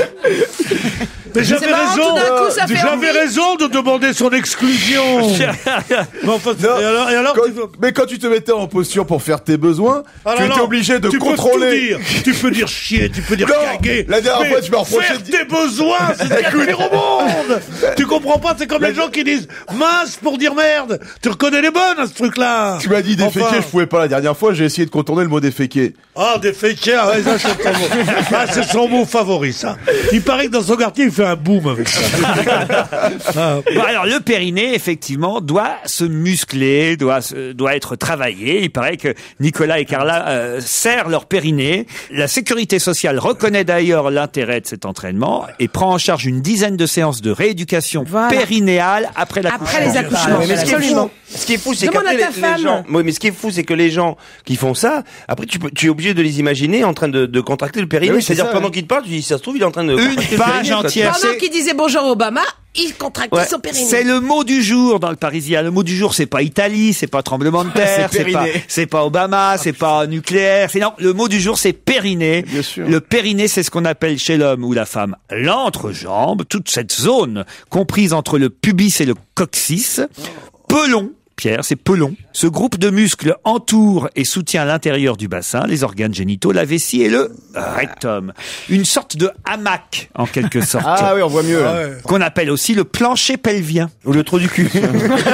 Mais j'avais marrant, raison, tout d'un coup, euh, ça fait j'avais envie. raison de demander son exclusion. Mais enfin, Non. et alors, et alors Quand- tu veux- mais quand tu te mettais en posture pour faire tes besoins, Ah tu non, étais non, obligé de tu contrôler. Peux tout dire. Tu peux dire chier, tu peux dire Non, caguer. la dernière Mais fois, tu m'as reproché faire de- tes besoins, c'est ce qu'il y a de pire au monde. Tu comprends pas, c'est comme les gens qui disent mince pour dire merde. Tu reconnais les bonnes à ce truc-là. Tu m'as dit déféquer, Enfin. je pouvais pas la dernière fois, j'ai essayé de contourner le mot déféquer. Ah, déféquer, ah ouais, ça c'est son mot. Ah, c'est son mot favori, ça. Il paraît que dans son quartier, il fait un boom avec ça. Ah. Bon, alors le périnée, effectivement, doit se muscler, doit se- doit être travaillé. Il paraît que Nicolas et Carla euh, serrent leur périnée. La sécurité sociale reconnaît d'ailleurs l'intérêt de cet entraînement et prend en charge une dizaine de séances de rééducation Voilà. périnéale après la Après les accouchements. Mais ce qui est fou, Absolument. ce qui est fou, c'est Demande qu'après à ta les, femme. les gens, oui, mais ce qui est fou, c'est que les gens qui font ça, après tu peux, tu es obligé de les imaginer en train de, de contracter le périnée. Oui, c'est C'est-à-dire ça, pendant oui. qu'il te parle, tu dis, ça se trouve, il est en train de Une contracter le page périnée, quoi. entière. Pendant c'est- qu'il disait bonjour Obama, il contractait Ouais. son périnée. C'est le mot du jour dans le Parisien. Le mot du jour, c'est pas Italie, c'est pas tremblement de terre, C'est c'est pas, périnée. c'est pas Obama, c'est pas nucléaire. C'est non. Le mot du jour, c'est périnée. Bien sûr. Le périnée, c'est ce qu'on appelle chez l'homme ou la femme l'entrejambe, toute cette zone comprise entre le pubis et le coccyx. Pelon. Pierre, c'est pelon. Ce groupe de muscles entoure et soutient l'intérieur du bassin, les organes génitaux, la vessie et le rectum. Une sorte de hamac, en quelque sorte. Ah oui, on voit mieux. là. Ouais. Qu'on appelle aussi le plancher pelvien. Ou le trou du cul. Et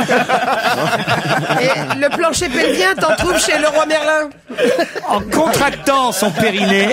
le plancher pelvien, t'en trouves chez le roi Merlin. En contractant son périnée,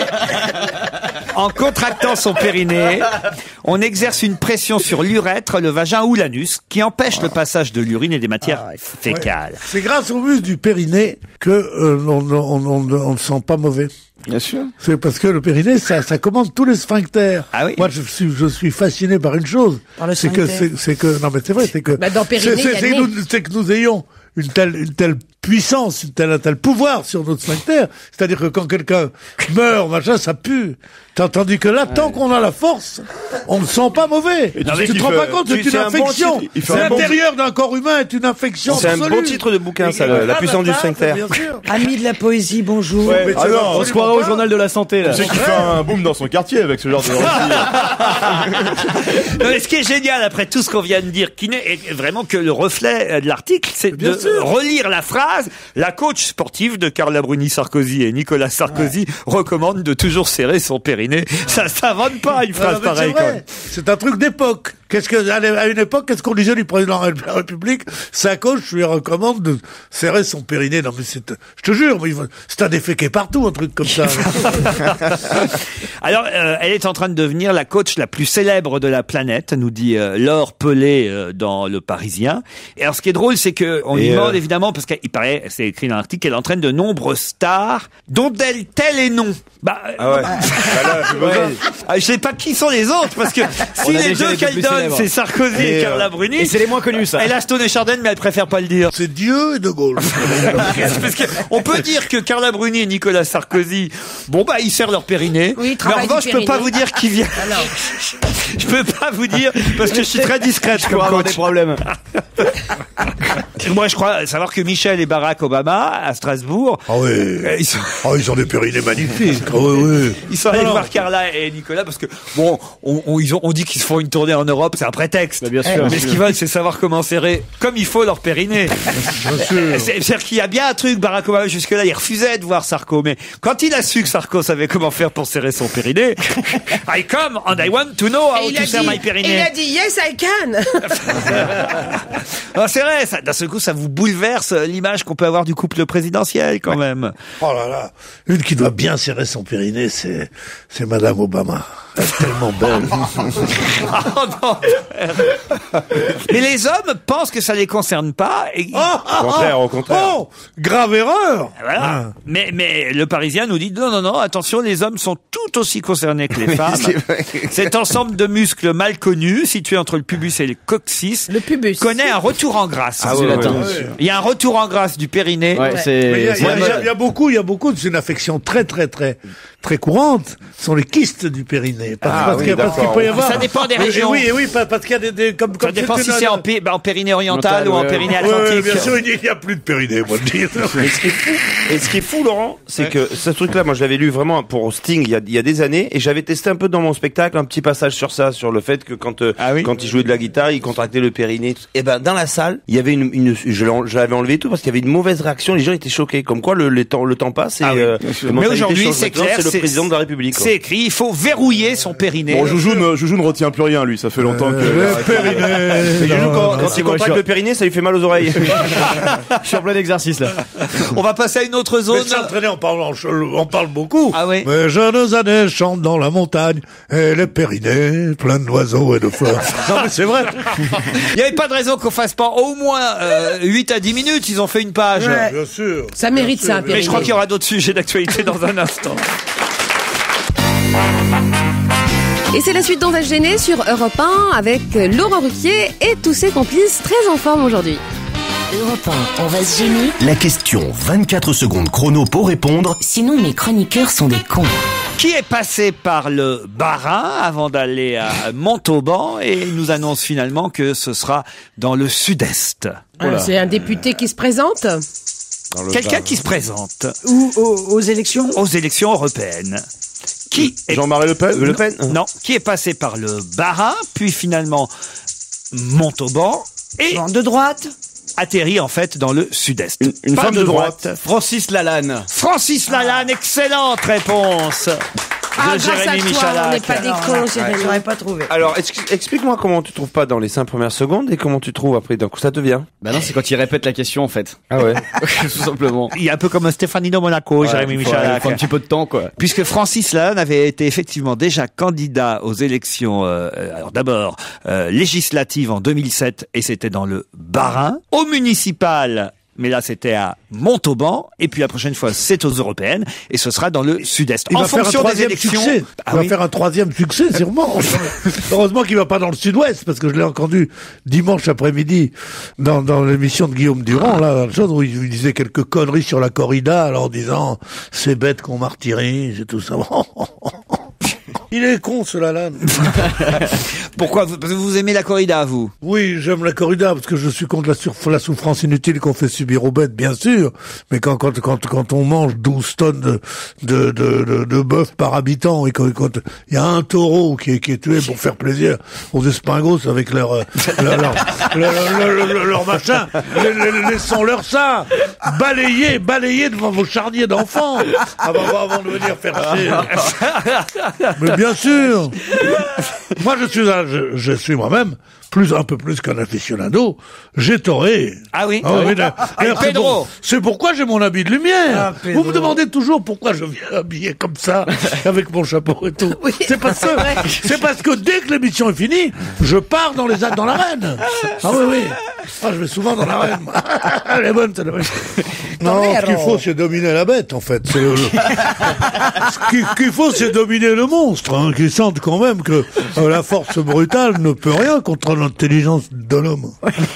en contractant son périnée, on exerce une pression sur l'urètre, le vagin ou l'anus, qui empêche le passage de l'urine et des matières fécales. C'est grâce au muscle du périnée que euh, on, on, on, on ne sent pas mauvais. Bien sûr. C'est parce que le périnée, ça, ça commande tous les sphincters. Ah oui. Moi, je suis, je suis fasciné par une chose. Par le C'est que, sphincter. c'est, c'est que, non, mais c'est vrai, c'est que, Bah, dans périnée, c'est, il y a c'est, c'est, le que nez. nous, c'est que nous ayons une telle, une telle puissance, une telle, un tel pouvoir sur notre sphincter. C'est-à-dire que quand quelqu'un meurt, machin, ça pue. Tandis que là, tant qu'on a la force, on ne sent pas mauvais. Et tu tu sais te qu'il rends fait- pas compte, c'est tu- une c'est un bon infection. titre. Il fait C'est un bon- l'intérieur d'un corps humain est une infection C'est un absolue. bon titre de bouquin, ça, Et- le- la ah, puissance bah, du ça, sphincter. bien sûr. Amis de la poésie, bonjour. Ouais, mais ah c'est non, absolument On se croirait au pas. journal de la santé là. Tu sais qu'il fait un boom dans son quartier avec ce genre de récit. Non, mais ce qui est génial après tout ce qu'on vient de dire, qui n'est est vraiment que le reflet euh, de l'article, c'est Bien de sûr. relire la phrase. La coach sportive de Carla Bruni Sarkozy et Nicolas Sarkozy recommande de toujours serrer son périnée. Ça s'invente pas une Ah, phrase non, mais pareille. c'est quand vrai. même. C'est un truc d'époque. Qu'est-ce que, à une époque, qu'est-ce qu'on disait du président de la République? Sa coach lui recommande de serrer son périnée. Non, mais c'est, je te jure, mais il faut- c'est un déféqué partout, un truc comme ça. Alors, euh, elle est en train de devenir la coach la plus célèbre de la planète, nous dit euh, Laure Pelé euh, dans Le Parisien. Et alors, ce qui est drôle, c'est que on lui Et, demande euh, évidemment, parce qu'il paraît, c'est écrit dans l'article, qu'elle entraîne de nombreuses stars, dont elle, tel et non. Bah, euh, Ah ouais. ah, je sais pas qui sont les autres, parce que si On a les déjà deux les qu'elle plus donne, célèbres. c'est Sarkozy et, Et, euh, Carla Bruni. Et c'est les moins connus ça. Elle a Stone et Chardin, mais elle préfère pas le dire. C'est Dieu et De Gaulle. Parce que on peut dire que Carla Bruni et Nicolas Sarkozy, bon bah ils serrent leur périnée. Oui, ils mais en travaillent revanche, du je peux pas périnée. vous dire qui vient. Je peux pas vous dire parce que je suis très discrète Je comme peux avoir coach. des problèmes. Moi, je crois savoir que Michel et Barack Obama, à Strasbourg... Ah oui. euh, Ils sont, Oh, ils ont des périnés magnifiques. Ah oui, oui. ils sont allés Non, voir non. Carla et Nicolas parce que, bon, on, on, ils ont, on dit qu'ils se font une tournée en Europe, c'est un prétexte. Bah, bien sûr. Mais ce qu'ils veulent, c'est savoir comment serrer comme il faut leur périnée. C'est- C'est-à-dire qu'il y a bien un truc, Barack Obama, jusque-là, il refusait de voir Sarko. Mais quand il a su que Sarko savait comment faire pour serrer son périnée, I come and I want to know Et how il to a serre dit, my et il périnée. a dit yes I can. Ah, c'est vrai, ça, d'un seul coup, ça vous bouleverse l'image qu'on peut avoir du couple présidentiel, quand même. Oh là là. Une qui doit bien serrer son périnée, c'est, c'est Madame Obama. Elle est tellement belle. Oh non. Mais les hommes pensent que ça les concerne pas. Et... Oh, ah, Au contraire, ah. au contraire. Oh, grave erreur. Voilà. Ah. Mais, mais le Parisien nous dit non, non, non, attention, les hommes sont tout aussi concernés que les femmes. c'est vrai. Cet ensemble de muscles mal connus, situé entre le pubis et le coccyx, Le pubus. connaît un rtour en grâce. Ah C'est ouais, latin. ouais, ouais. Il y a un retour en grâce du périnée. Ouais, Mais il y, c'est. a- il y a- c'est- il y a- il y a beaucoup, il y a beaucoup, c'est une affection très, très, très, très courante. Ce sont les kystes du périnée. Parce, Ah parce oui, que- parce qu'il d'accord. peut y avoir. Ça dépend des Oui, régions. Oui, oui, pa- parce qu'il y a des, des comme, Ça comme dépend c'est si une- c'est en, pi- bah, en périnée oriental ou en Ouais, ouais. périnée Ouais, ouais, atlantique. bien sûr, il n'y a plus de périnée, moi, je dis. Et ce qui est fou, et ce qui est fou, Laurent, c'est que ce truc-là, moi, je l'avais lu vraiment pour Sting il y a, il y a des années, et j'avais testé un peu dans mon spectacle un petit passage sur ça, sur le fait que quand euh, Ah oui quand il jouait de la guitare, il contractait le périnée. Et ben dans la salle, il y avait une, une je l'en- je l'avais enlevé et tout parce qu'il y avait une mauvaise réaction. Les gens étaient choqués. Comme quoi le, le temps le temps passe. Et, Ah oui, euh, bien sûr. les Mais mentalités aujourd'hui, changent. c'est Maintenant, clair, c'est le c'est- président de la République. quoi. C'est écrit, il faut verrouiller son périnée. Bon, Joujou ne, Joujou ne retient plus rien, lui. Ça fait longtemps que. Le périnée. Mais Joujou, quand, quand il moi, contracte je suis- le périnée, ça lui fait mal aux oreilles. Je suis en plein exercice là. On va passer à une autre Mais zone. s'entraîner, on parle, on parle beaucoup. Ah oui. Mes jeunes années chantent dans la montagne, et les périnées, plein d'oiseaux et de fleurs. Non, mais c'est vrai. Il n'y avait pas de raison qu'on fasse pas au moins euh, huit à dix minutes. Ils ont fait une page. Ouais. Bien sûr. Ça mérite ça, un Mais périnée. je crois qu'il y aura d'autres sujets d'actualité dans un instant. Et c'est la suite d'On va se gêner sur Europe un avec Laurent Ruquier et tous ses complices très en forme aujourd'hui. Europe un, on va se gêner. La question vingt-quatre secondes chrono pour répondre. Sinon, mes chroniqueurs sont des cons. Qui est passé par le Bas-Rhin avant d'aller à Montauban et il nous annonce finalement que ce sera dans le sud-est. Ah, c'est un député qui se présente Quelqu'un qui se présente Ou aux, aux élections aux élections européennes. Qui est... Jean-Marie Le Pen. Le Pen. Non, qui est passé par le Bas-Rhin, puis finalement Montauban et Genre de droite atterrit en fait dans le sud-est. Une- une Pas femme de droite. Francis Lalanne. Francis Lalanne, excellente réponse de Ah, grâce à Jérémy toi, on n'est Michalak. pas des cons, Jérémy. J'aurais pas trouvé. Alors, ex- explique-moi comment tu trouves pas dans les cinq premières secondes et comment tu trouves après. Donc, ça te vient. Bah non, c'est quand il répète la question en fait. Ah ouais. Tout simplement. Il est un peu comme Stefanino Monaco, Jérémy il faut, il Michalak. faut un petit peu de temps quoi. Puisque Francis Lalanne avait été effectivement déjà candidat aux élections, euh, alors d'abord euh, législatives en deux mille sept, et c'était dans le Bas-Rhin, au municipal, mais là c'était à Montauban, et puis la prochaine fois c'est aux européennes, et ce sera dans le sud-est. Il en va faire un fonction des troisième élections, succès. Ah Il va oui. faire un troisième succès, sûrement. Heureusement qu'il va pas dans le sud-ouest, parce que je l'ai entendu dimanche après-midi dans, dans l'émission de Guillaume Durand, là, la chose où il, il disait quelques conneries sur la corrida, alors en disant, c'est bête qu'on martyrise et tout ça. Il est con, ce Lalanne. Pourquoi vous, parce que vous aimez la corrida, vous? Oui, j'aime la corrida parce que je suis contre la, sur- la souffrance inutile qu'on fait subir aux bêtes, bien sûr. Mais quand quand quand quand on mange douze tonnes de de de, de, de bœuf par habitant et quand quand il y a un taureau qui est qui est tué pour faire plaisir aux espingos avec leur euh, leur, leur, leur, leur- leur- leur machin, les- les- laissons-leur ça, balayez balayez devant vos charniers d'enfants avant avant de venir faire chier. Mais bien sûr. Moi, je suis, un, je, je suis moi-même plus un peu plus qu'un aficionado. J'ai toré. Ah oui. Ah, oui, là, Ah, d'ailleurs, c'est Pedro. pour- c'est pourquoi j'ai mon habit de lumière. Ah, Pedro. Vous me demandez toujours pourquoi je viens habillé comme ça, avec mon chapeau et tout. Oui, c'est parce que, c'est vrai. c'est parce que dès que l'émission est finie, je pars dans les dans l'arène. Ah oui, oui. Ah, je vais souvent dans l'arène. moi. Elle est bonne, celle-là. Non, ce qu'il faut, c'est dominer la bête, en fait. C'est le... ce qu'il- qu'il faut, c'est dominer le monstre, hein, qui sentent quand même que euh, la force brutale ne peut rien contre l'intelligence de l'homme.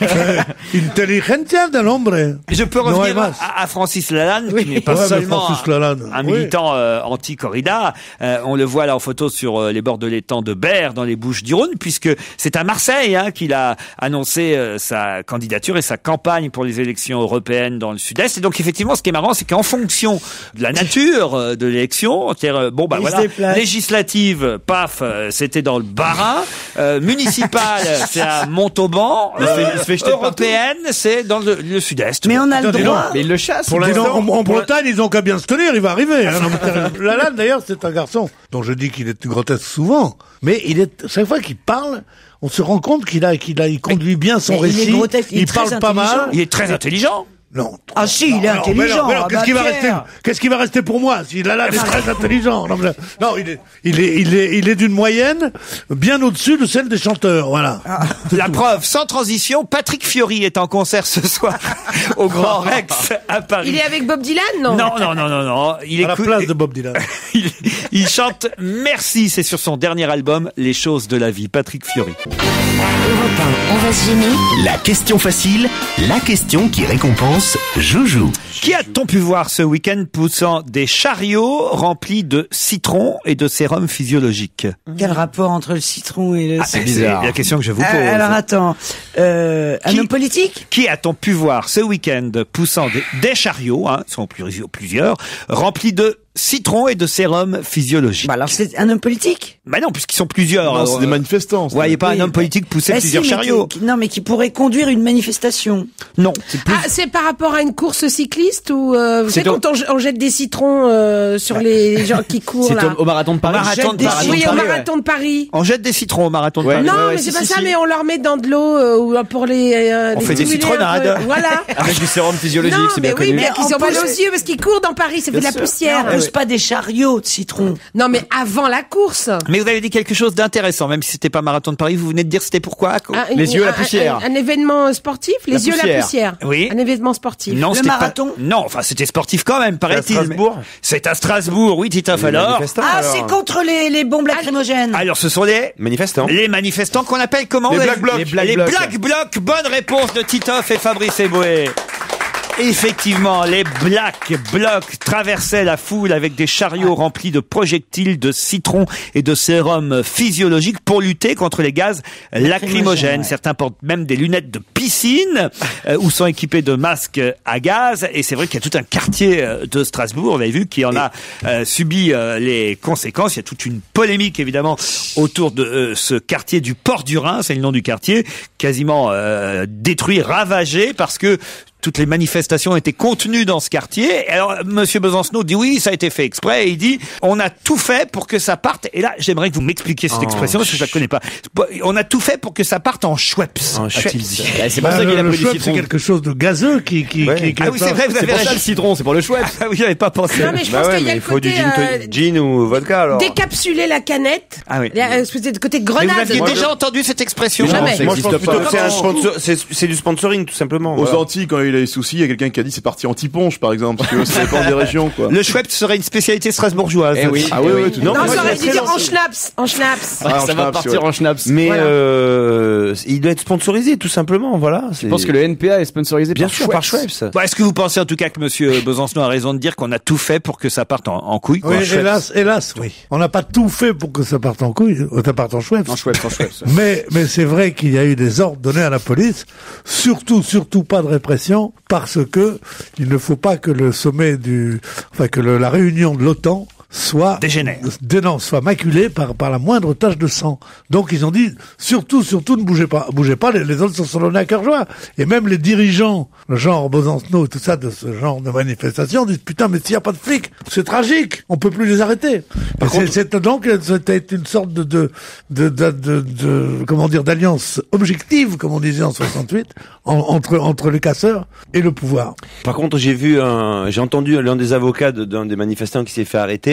C'est Intelligentsia de l'homme. Je peux No hay revenir más. à, à Francis Lalanne, qui n'est pas Ouais, mais seulement Francis un, Lalanne, un oui. militant euh, anti-corrida. Euh, on le voit là en photo sur euh, les bords de l'étang de Berre, dans les Bouches-du-Rhône, puisque c'est à Marseille hein, qu'il a annoncé euh, sa candidature et sa campagne pour les élections européennes dans le Sud-Est. Et donc effectivement, ce qui est marrant, c'est qu'en fonction de la nature euh, de l'élection, c'est-à-dire, euh, bon bah Il se voilà, déplace. législative, paf, euh, c'était dans le Bas-Rhin, euh, municipale, c'est à Montauban, Il se fait- il se fait jeter de européenne, c'est dans le, le Sud-Est. Mais on a le Attends, dis droit. donc. Mais il le chasse. Pour l'instant, en, en Bretagne, ils ont qu'à bien se tenir, il va arriver. Hein, non, mais sérieux. Lalanne, d'ailleurs, c'est un garçon dont je dis qu'il est grotesque souvent, mais il est chaque fois qu'il parle, on se rend compte qu'il a, qu'il a, il conduit bien son Mais il est récit. grotesque, il est très parle pas intelligent. mal. Il est très intelligent. Non. Ah si, il est Non, mais non, intelligent. mais non, ah qu'est-ce bah, qui va Pierre. rester, qu'est-ce qui va rester pour moi si Lalanne est très intelligent? Non, mais- non, il est, il est, il est, il est d'une moyenne bien au-dessus de celle des chanteurs, voilà. La preuve, sans transition, Patrick Fiori est en concert ce soir au Grand Rex à Paris. Il est avec Bob Dylan, non? Non, non, non, non, non. Il À la écoute- place de Bob Dylan. il, il chante Merci, c'est sur son dernier album, Les choses de la vie. Patrick Fiori. Europe un, on va se gêner. La question facile, la question qui récompense Joujou. Qui a-t-on pu voir ce week-end poussant des chariots remplis de citron et de sérum physiologique? Quel rapport entre le citron et le... Ah, c'est la question que je vous pose. Ah, alors attends, euh, un Qui- homme politique? Qui a-t-on pu voir ce week-end poussant des, des chariots, hein, sont plusieurs, plusieurs, remplis de citron et de sérum physiologique? Bah alors c'est un homme politique? Bah non, puisqu'ils sont plusieurs. Non, c'est Euh, des manifestants. Vous voyez pas Oui, un homme mais- politique pousser Bah, plusieurs si, mais chariots? qui- qui- non mais qui pourrait conduire une manifestation. Non, c'est plus... Ah, c'est par rapport à une course cycliste ou euh, vous C'est savez quand on, on jette des citrons euh, sur les gens qui courent C'est là. au, au marathon de Paris. Au marathon Jette de des- Paris. Oui, de au Paris, marathon de Paris. On jette des citrons au marathon de Ouais. Paris. Non, ouais, mais si, c'est pas si, ça, si. mais on leur met dans de l'eau euh, ou euh, pour les. euh, On les fait des stimuler un citronnades. peu. Voilà. Avec du sérum physiologique, Non, c'est mais bien oui, connu. mais Mais ils en ont mal plus- aux yeux parce qu'ils courent dans Paris, ça fait de la sûr. poussière. On pousse pas des chariots de citron. Non, mais avant la course. Mais vous avez dit quelque chose d'intéressant, même si c'était pas marathon de Paris, vous venez de dire c'était pourquoi? Un- Les une- yeux à la un- poussière. Un, un événement sportif, les La yeux à la poussière. poussière. Oui. Un événement sportif. Non, Le c'était marathon pas... Non, enfin c'était sportif quand même, paraît-il. C'est à Strasbourg mais- C'est à Strasbourg, oui, Titoff Les alors. manifestants, Ah, alors. c'est contre les, les bombes lacrymogènes. Alors ce sont les... Manifestants. Les manifestants qu'on appelle comment? Les vous Black avez- Blocs. Les Black les Blocs. Black Blocs. Bonne réponse de Titoff et Fabrice Eboué. Effectivement, les Black Blocs traversaient la foule avec des chariots remplis de projectiles de citron et de sérum physiologique pour lutter contre les gaz lacrymogènes. ouais. Certains portent même des lunettes de piscine euh, ou sont équipés de masques à gaz. Et c'est vrai qu'il y a tout un quartier euh, de Strasbourg, on l'a vu, qui en a euh, subi euh, les conséquences. Il y a toute une polémique évidemment autour de euh, ce quartier du Port du Rhin, c'est le nom du quartier, quasiment euh, détruit, ravagé parce que toutes les manifestations étaient contenues dans ce quartier. Et alors, Monsieur Besancenot dit oui, ça a été fait exprès. Et il dit, on a tout fait pour que ça parte. Et là, j'aimerais que vous m'expliquiez cette En expression parce que je la connais pas. On a tout fait pour que ça parte en Schweppes. En a-t-il Schweppes. dit. Eh, C'est pour Bah, ça qu'il le- a le pris du Schweppes, c'est citron. quelque chose de gazeux qui, qui, Ouais. qui, qui Ah oui, c'est vrai, vous C'est avez pour ça raison. le citron, c'est pour le Schweppes. Ah oui, j'avais pas pensé. Non, mais je Bah pense ouais, qu'il y a mais le il faut du côté gin, euh, gin ou vodka alors. décapsuler la canette. Ah oui. Il y a une espèce de côté Mais vous grenade. aviez Moi, déjà je- entendu cette expression? Jamais. Non, ça Moi je pense existe plutôt pas. que c'est un sponsor, c'est c'est du sponsoring tout simplement. Aux voilà. Antilles, quand il y a eu des soucis, il y a quelqu'un qui a dit c'est parti anti-ponche, par exemple, parce que ça dépend des régions, quoi. Le Schweppes serait une spécialité strasbourgeoise. Eh oui. Ah oui, oui, tout à Non, fait. Non, moi, ça je aurait suis dû très dire en gentil. schnapps. En schnapps. Ah, en Ça va schnapps, partir ouais. en schnapps. Mais Voilà. euh, il doit être sponsorisé tout simplement, voilà. Je pense que le N P A est sponsorisé bien par sûr Schweppes. par Schweppes. Bon, est-ce que vous pensez en tout cas que Monsieur Besancenot a raison de dire qu'on a tout fait pour que ça parte en, en couille, quoi? Oui, Schweppes. hélas, hélas, oui. On n'a pas tout fait pour que ça parte en couille, euh, ça parte en Schweppes. En Schweppes, en Schweppes. Mais, mais c'est vrai qu'il y a eu des ordres donnés à la police, surtout, surtout pas de répression, parce que il ne faut pas que le sommet du, enfin que le- la réunion de l'OTAN soit Dégénère. dé- non, soit maculée par par la moindre tache de sang. Donc ils ont dit surtout, surtout ne bougez pas, bougez pas. Les, les autres se sont donnés à cœur joie. Et même les dirigeants, le genre Besancenot, tout ça de ce genre de manifestation, disent putain mais s'il y a pas de flics, c'est tragique, on peut plus les arrêter. Et c'est- c'est donc c'était une sorte de de de, de, de, de- comment dire d'alliance objective, comme on disait en soixante-huit, en- entre entre les casseurs et le pouvoir. Par contre, j'ai vu un, j'ai entendu l'un des avocats de- d'un des manifestants qui s'est fait arrêter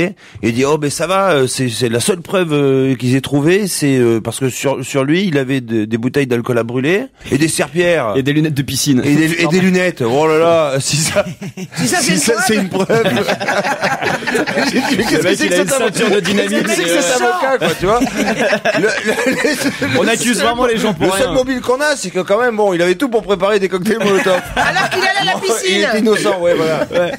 connaît. Et il dit oh ben ça va, euh, c'est c'est la seule preuve euh, qu'ils aient trouvé, c'est euh, parce que sur sur lui il avait de, des bouteilles d'alcool à brûler et des serpillères et des lunettes de piscine et des, et des lunettes. Oh là là, si ça Si ça, c'est si ça, c'est une preuve. Le mec il a une ceinture de dynamite, c'est c'est cet avocat quoi, tu vois. Le, le, le, on accuse vraiment les gens pour le rien. seul mobile qu'on a, c'est que quand même bon, il avait tout pour préparer des cocktails Molotov. Alors qu'il allait à la piscine. Il est innocent, ouais voilà. Ouais.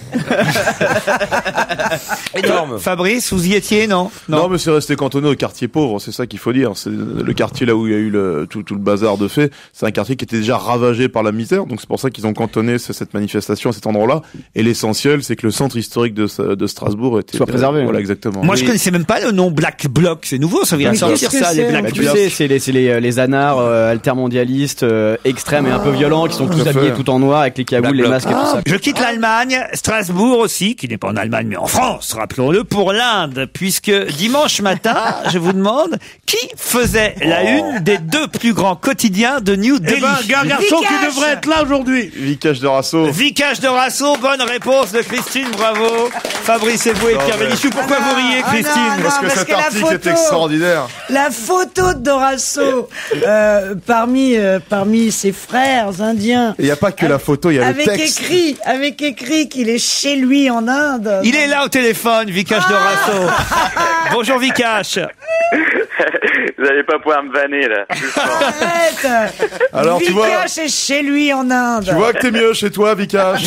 Énorme. Fabrice, vous y étiez, non? Non, mais c'est resté cantonné au quartier pauvre, c'est ça qu'il faut dire. C'est le quartier là où il y a eu le, tout, tout le bazar de fait. C'est un quartier qui était déjà ravagé par la misère, donc c'est pour ça qu'ils ont cantonné cette manifestation à cet endroit-là. Et l'essentiel, c'est que le centre historique de, de Strasbourg était soit préservé. Voilà, exactement. Moi, oui. je connaissais même pas le nom Black Bloc. C'est nouveau, ça vient de sortir ça, les Black bah, tu Blocs. sais, c'est les, c'est les, les anards euh, altermondialistes euh, extrêmes et un peu violents qui sont tous habillés tout en noir avec les cagoules, les masques et tout ça. Je quitte l'Allemagne, Strasbourg aussi, qui n'est pas en Allemagne mais en France, rappelons-le, pour l'Inde, puisque dimanche matin, je vous demande, qui faisait la une des deux plus grands quotidiens de New Delhi? Eh ben, un garçon qui devrait être là aujourd'hui. Vikash de Rasso. Vikash de Rasso, bonne réponse de Christine, bravo. Fabrice Eboué et Pierre Bénichou, pourquoi vous riez, Christine? Ah, non, Parce que parce cet que la article photo- est extraordinaire. La photo de Dorasso euh, parmi euh, parmi ses frères indiens. Il n'y a pas que la photo, il y a le Avec texte. écrit, avec écrit qu'il est chez lui en Inde. Il est là au téléphone, Vikash de Rasso. Bonjour Vikash. Vous allez pas pouvoir me vanner là. Arrête. Alors, tu vois- Vikash est chez lui en Inde. Tu vois que t'es mieux chez toi, Vikash.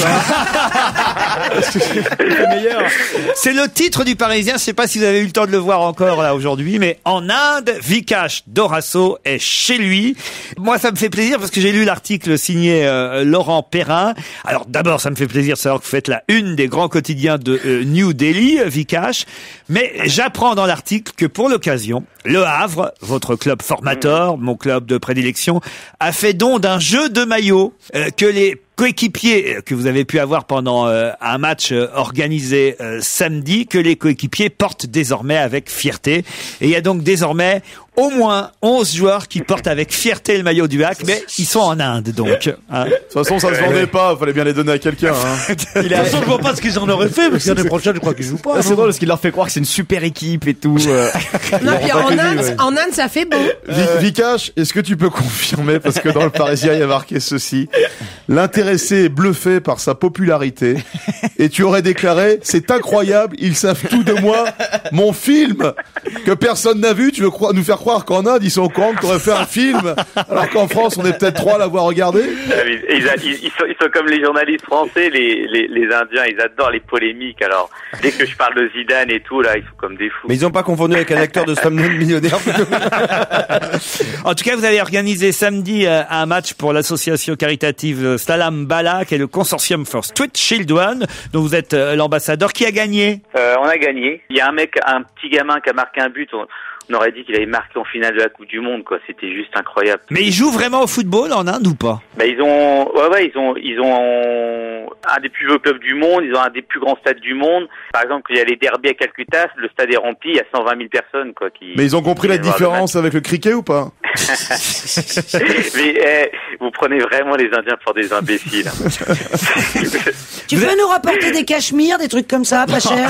C'est le titre du Parisien, je sais pas si vous avez eu le temps de le voir encore là aujourd'hui, mais en Inde, Vikash de Rasso est chez lui. Moi, ça me fait plaisir parce que j'ai lu l'article signé euh, Laurent Perrin. Alors d'abord, ça me fait plaisir de savoir que vous faites la une des grands quotidiens de euh, New Delhi, Vikash. Mais j'apprends dans l'article que pour l'occasion, Le Havre, votre club formateur, mon club de prédilection, a fait don d'un jeu de maillot euh, que les coéquipiers que vous avez pu avoir pendant euh, un match euh, organisé euh, samedi, que les coéquipiers portent désormais avec fierté. Et il y a donc désormais au moins onze joueurs qui portent avec fierté le maillot du Hack, mais ils sont en Inde donc. Hein. De toute façon, ça se vendait pas, fallait bien les donner à quelqu'un. Hein. De toute façon, je vois pas ce qu'ils en auraient fait, parce que l'année prochaine, je crois qu'ils jouent pas. Ah, c'est non drôle parce qu'il leur fait croire que c'est une super équipe et tout. euh. Non, puis en pas Inde, connu, ouais. en Inde, ça fait bon. Vi- Vikash, est-ce que tu peux confirmer, parce que dans le Parisien, il y a marqué ceci, l'intéressé est bluffé par sa popularité, et tu aurais déclaré, c'est incroyable, ils savent tout de moi, mon film, que personne n'a vu, tu veux croire, nous faire croire qu'en Inde, ils sont au courant que t'aurais fait un film, alors qu'en France, on est peut-être trois à l'avoir regardé. Ils, ils, ils, ils sont, ils sont comme les journalistes français, les, les, les Indiens, ils adorent les polémiques. Alors, dès que je parle de Zidane et tout, là, ils sont comme des fous. Mais ils ont pas confondu avec un acteur de Slumdog Millionnaire. En tout cas, vous avez organisé samedi euh, un match pour l'association caritative Salam Bala, qui est le consortium for Street Children, dont vous êtes euh, l'ambassadeur. Qui a gagné? Euh, on a gagné. Il y a un mec, un petit gamin qui a marqué un but. On, on aurait dit qu'il avait marqué en finale de la Coupe du Monde, quoi. C'était juste incroyable. Mais ils jouent vraiment au football en Inde ou pas? Bah, ils ont, ouais, ouais, ils ont, ils ont un des plus vieux clubs du monde, ils ont un des plus grands stades du monde. Par exemple, il y a les derbies à Calcutta, le stade est rempli, il y a cent vingt mille personnes, quoi, qui... Mais ils ont compris la qui viennent voir le différence avec le cricket ou pas? Mais eh, vous prenez vraiment les Indiens pour des imbéciles. Tu peux nous rapporter des cachemires, des trucs comme ça, pas cher?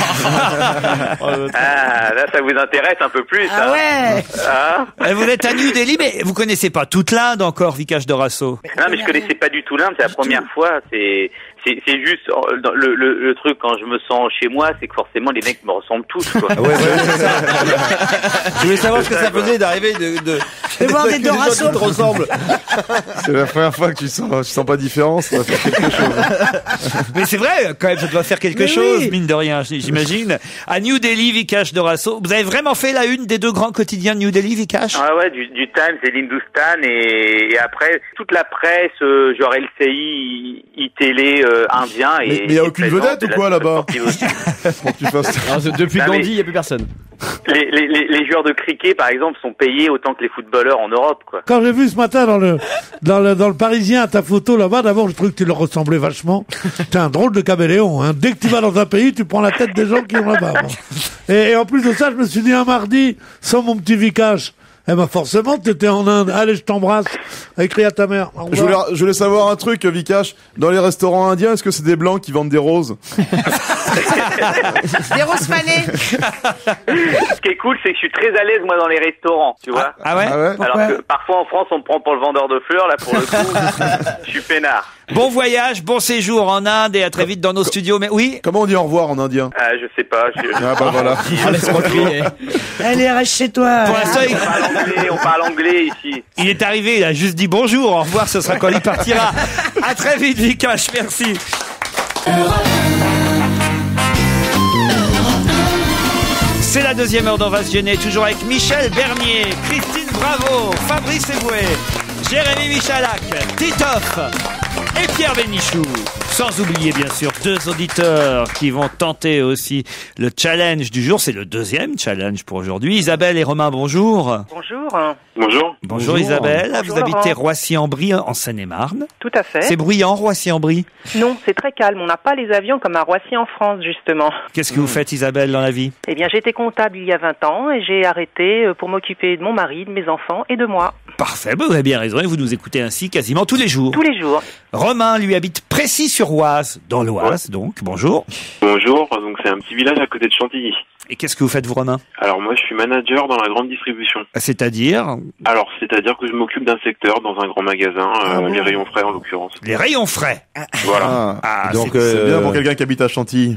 Ah, là, ça vous intéresse un peu plus, Ah hein ouais. Ah. Euh, Vous êtes à New Delhi, mais vous connaissez pas toute l'Inde encore, Vikash de Rasso. Non, mais je connaissais pas du tout l'Inde, c'est la première fois. C'est, c'est, c'est juste euh, dans le, le, le truc quand je me sens chez moi, c'est que forcément les mecs me ressemblent tous, quoi. Ouais, ouais, c'est ça. Je voulais savoir ce que ça faisait d'arriver de, de, De voir des de- gens Dorasso. qui te ressemblent. C'est la première fois que tu sens, tu sens pas différence, ça va faire quelque chose. Mais c'est vrai, quand même, ça doit faire quelque Mais chose, oui. mine de rien, j'imagine. À New Delhi, Vikash de Rasso. Vous avez vraiment fait la une des deux grands quotidiens de New Delhi, Vikash? Ah ouais, du, du Times et l'Hindustan et, et après toute la presse, euh, genre L C I, I-Télé euh, indien. Et, Mais il y a et aucune présente vedette de ou la quoi là-bas? sportive aussi. Pour que tu fasses... Alors, depuis Non, mais- Gandhi, il y a plus personne. les, les, les, les joueurs de cricket, par exemple, sont payés autant que les footballeurs en Europe, quoi. Quand j'ai vu ce matin dans le, dans le, dans le Parisien ta photo là-bas, d'abord, je trouvais que tu leur ressemblais vachement. T'es un drôle de caméléon, hein. Dès que tu vas dans un pays, tu prends la tête des gens qui ont là-bas. Bon. Et, et en plus de ça, je me suis dit un mardi, sans mon petit Vikash, eh ben, forcément, t'étais en Inde. Allez, je t'embrasse. Écris à ta mère. Au Je revoir. voulais, je voulais savoir un truc, Vikash. Dans les restaurants indiens, est-ce que c'est des blancs qui vendent des roses? Des roses fanées. Ce qui est cool, c'est que je suis très à l'aise, moi, dans les restaurants, tu vois. Ah ouais, Ah ouais Alors que parfois en France, on me prend pour le vendeur de fleurs, là, pour le coup, je suis peinard. Bon voyage, bon séjour en Inde et à très vite dans nos studios. Mais oui. Comment on dit au revoir en indien? Ah, je sais pas. Je... Ah bah voilà. Ah, laisse-moi crier. Allez, reste chez toi. Pour l'instant, il... On parle anglais, on parle anglais ici. il est arrivé, il a juste dit bonjour, au revoir, ce sera quand il partira. À très vite, Vikash, merci. C'est la deuxième heure d'On va se gêner, toujours avec Michel Bernier, Christine Bravo, Fabrice Eboué, Jérémy Michalak, Titoff et Pierre Bénichou. Sans oublier bien sûr deux auditeurs qui vont tenter aussi le challenge du jour. C'est le deuxième challenge pour aujourd'hui. Isabelle et Romain, bonjour. Bonjour. Bonjour. Bonjour Isabelle, Bonjour, vous habitez Laurent. Roissy-en-Brie en Seine-et-Marne. Tout à fait. C'est bruyant Roissy-en-Brie. Non, c'est très calme. On n'a pas les avions comme à Roissy en France, justement. Qu'est-ce que vous faites Isabelle dans la vie? Eh bien, j'étais comptable il y a vingt ans et j'ai arrêté pour m'occuper de mon mari, de mes enfants et de moi. Parfait, vous avez bien raison et vous nous écoutez ainsi quasiment tous les jours. Tous les jours. Romain, lui, habite Précy-sur-Oise, dans l'Oise, donc. Bonjour. Bonjour, donc c'est un petit village à côté de Chantilly. Et qu'est-ce que vous faites, vous, Romain? Alors moi, je suis manager dans la grande distribution. C'est-à-dire? Alors, c'est-à-dire que je m'occupe d'un secteur dans un grand magasin, euh, les rayons frais en l'occurrence. Les rayons frais. Voilà. Ah, donc c'est bien pour quelqu'un qui habite à Chantilly.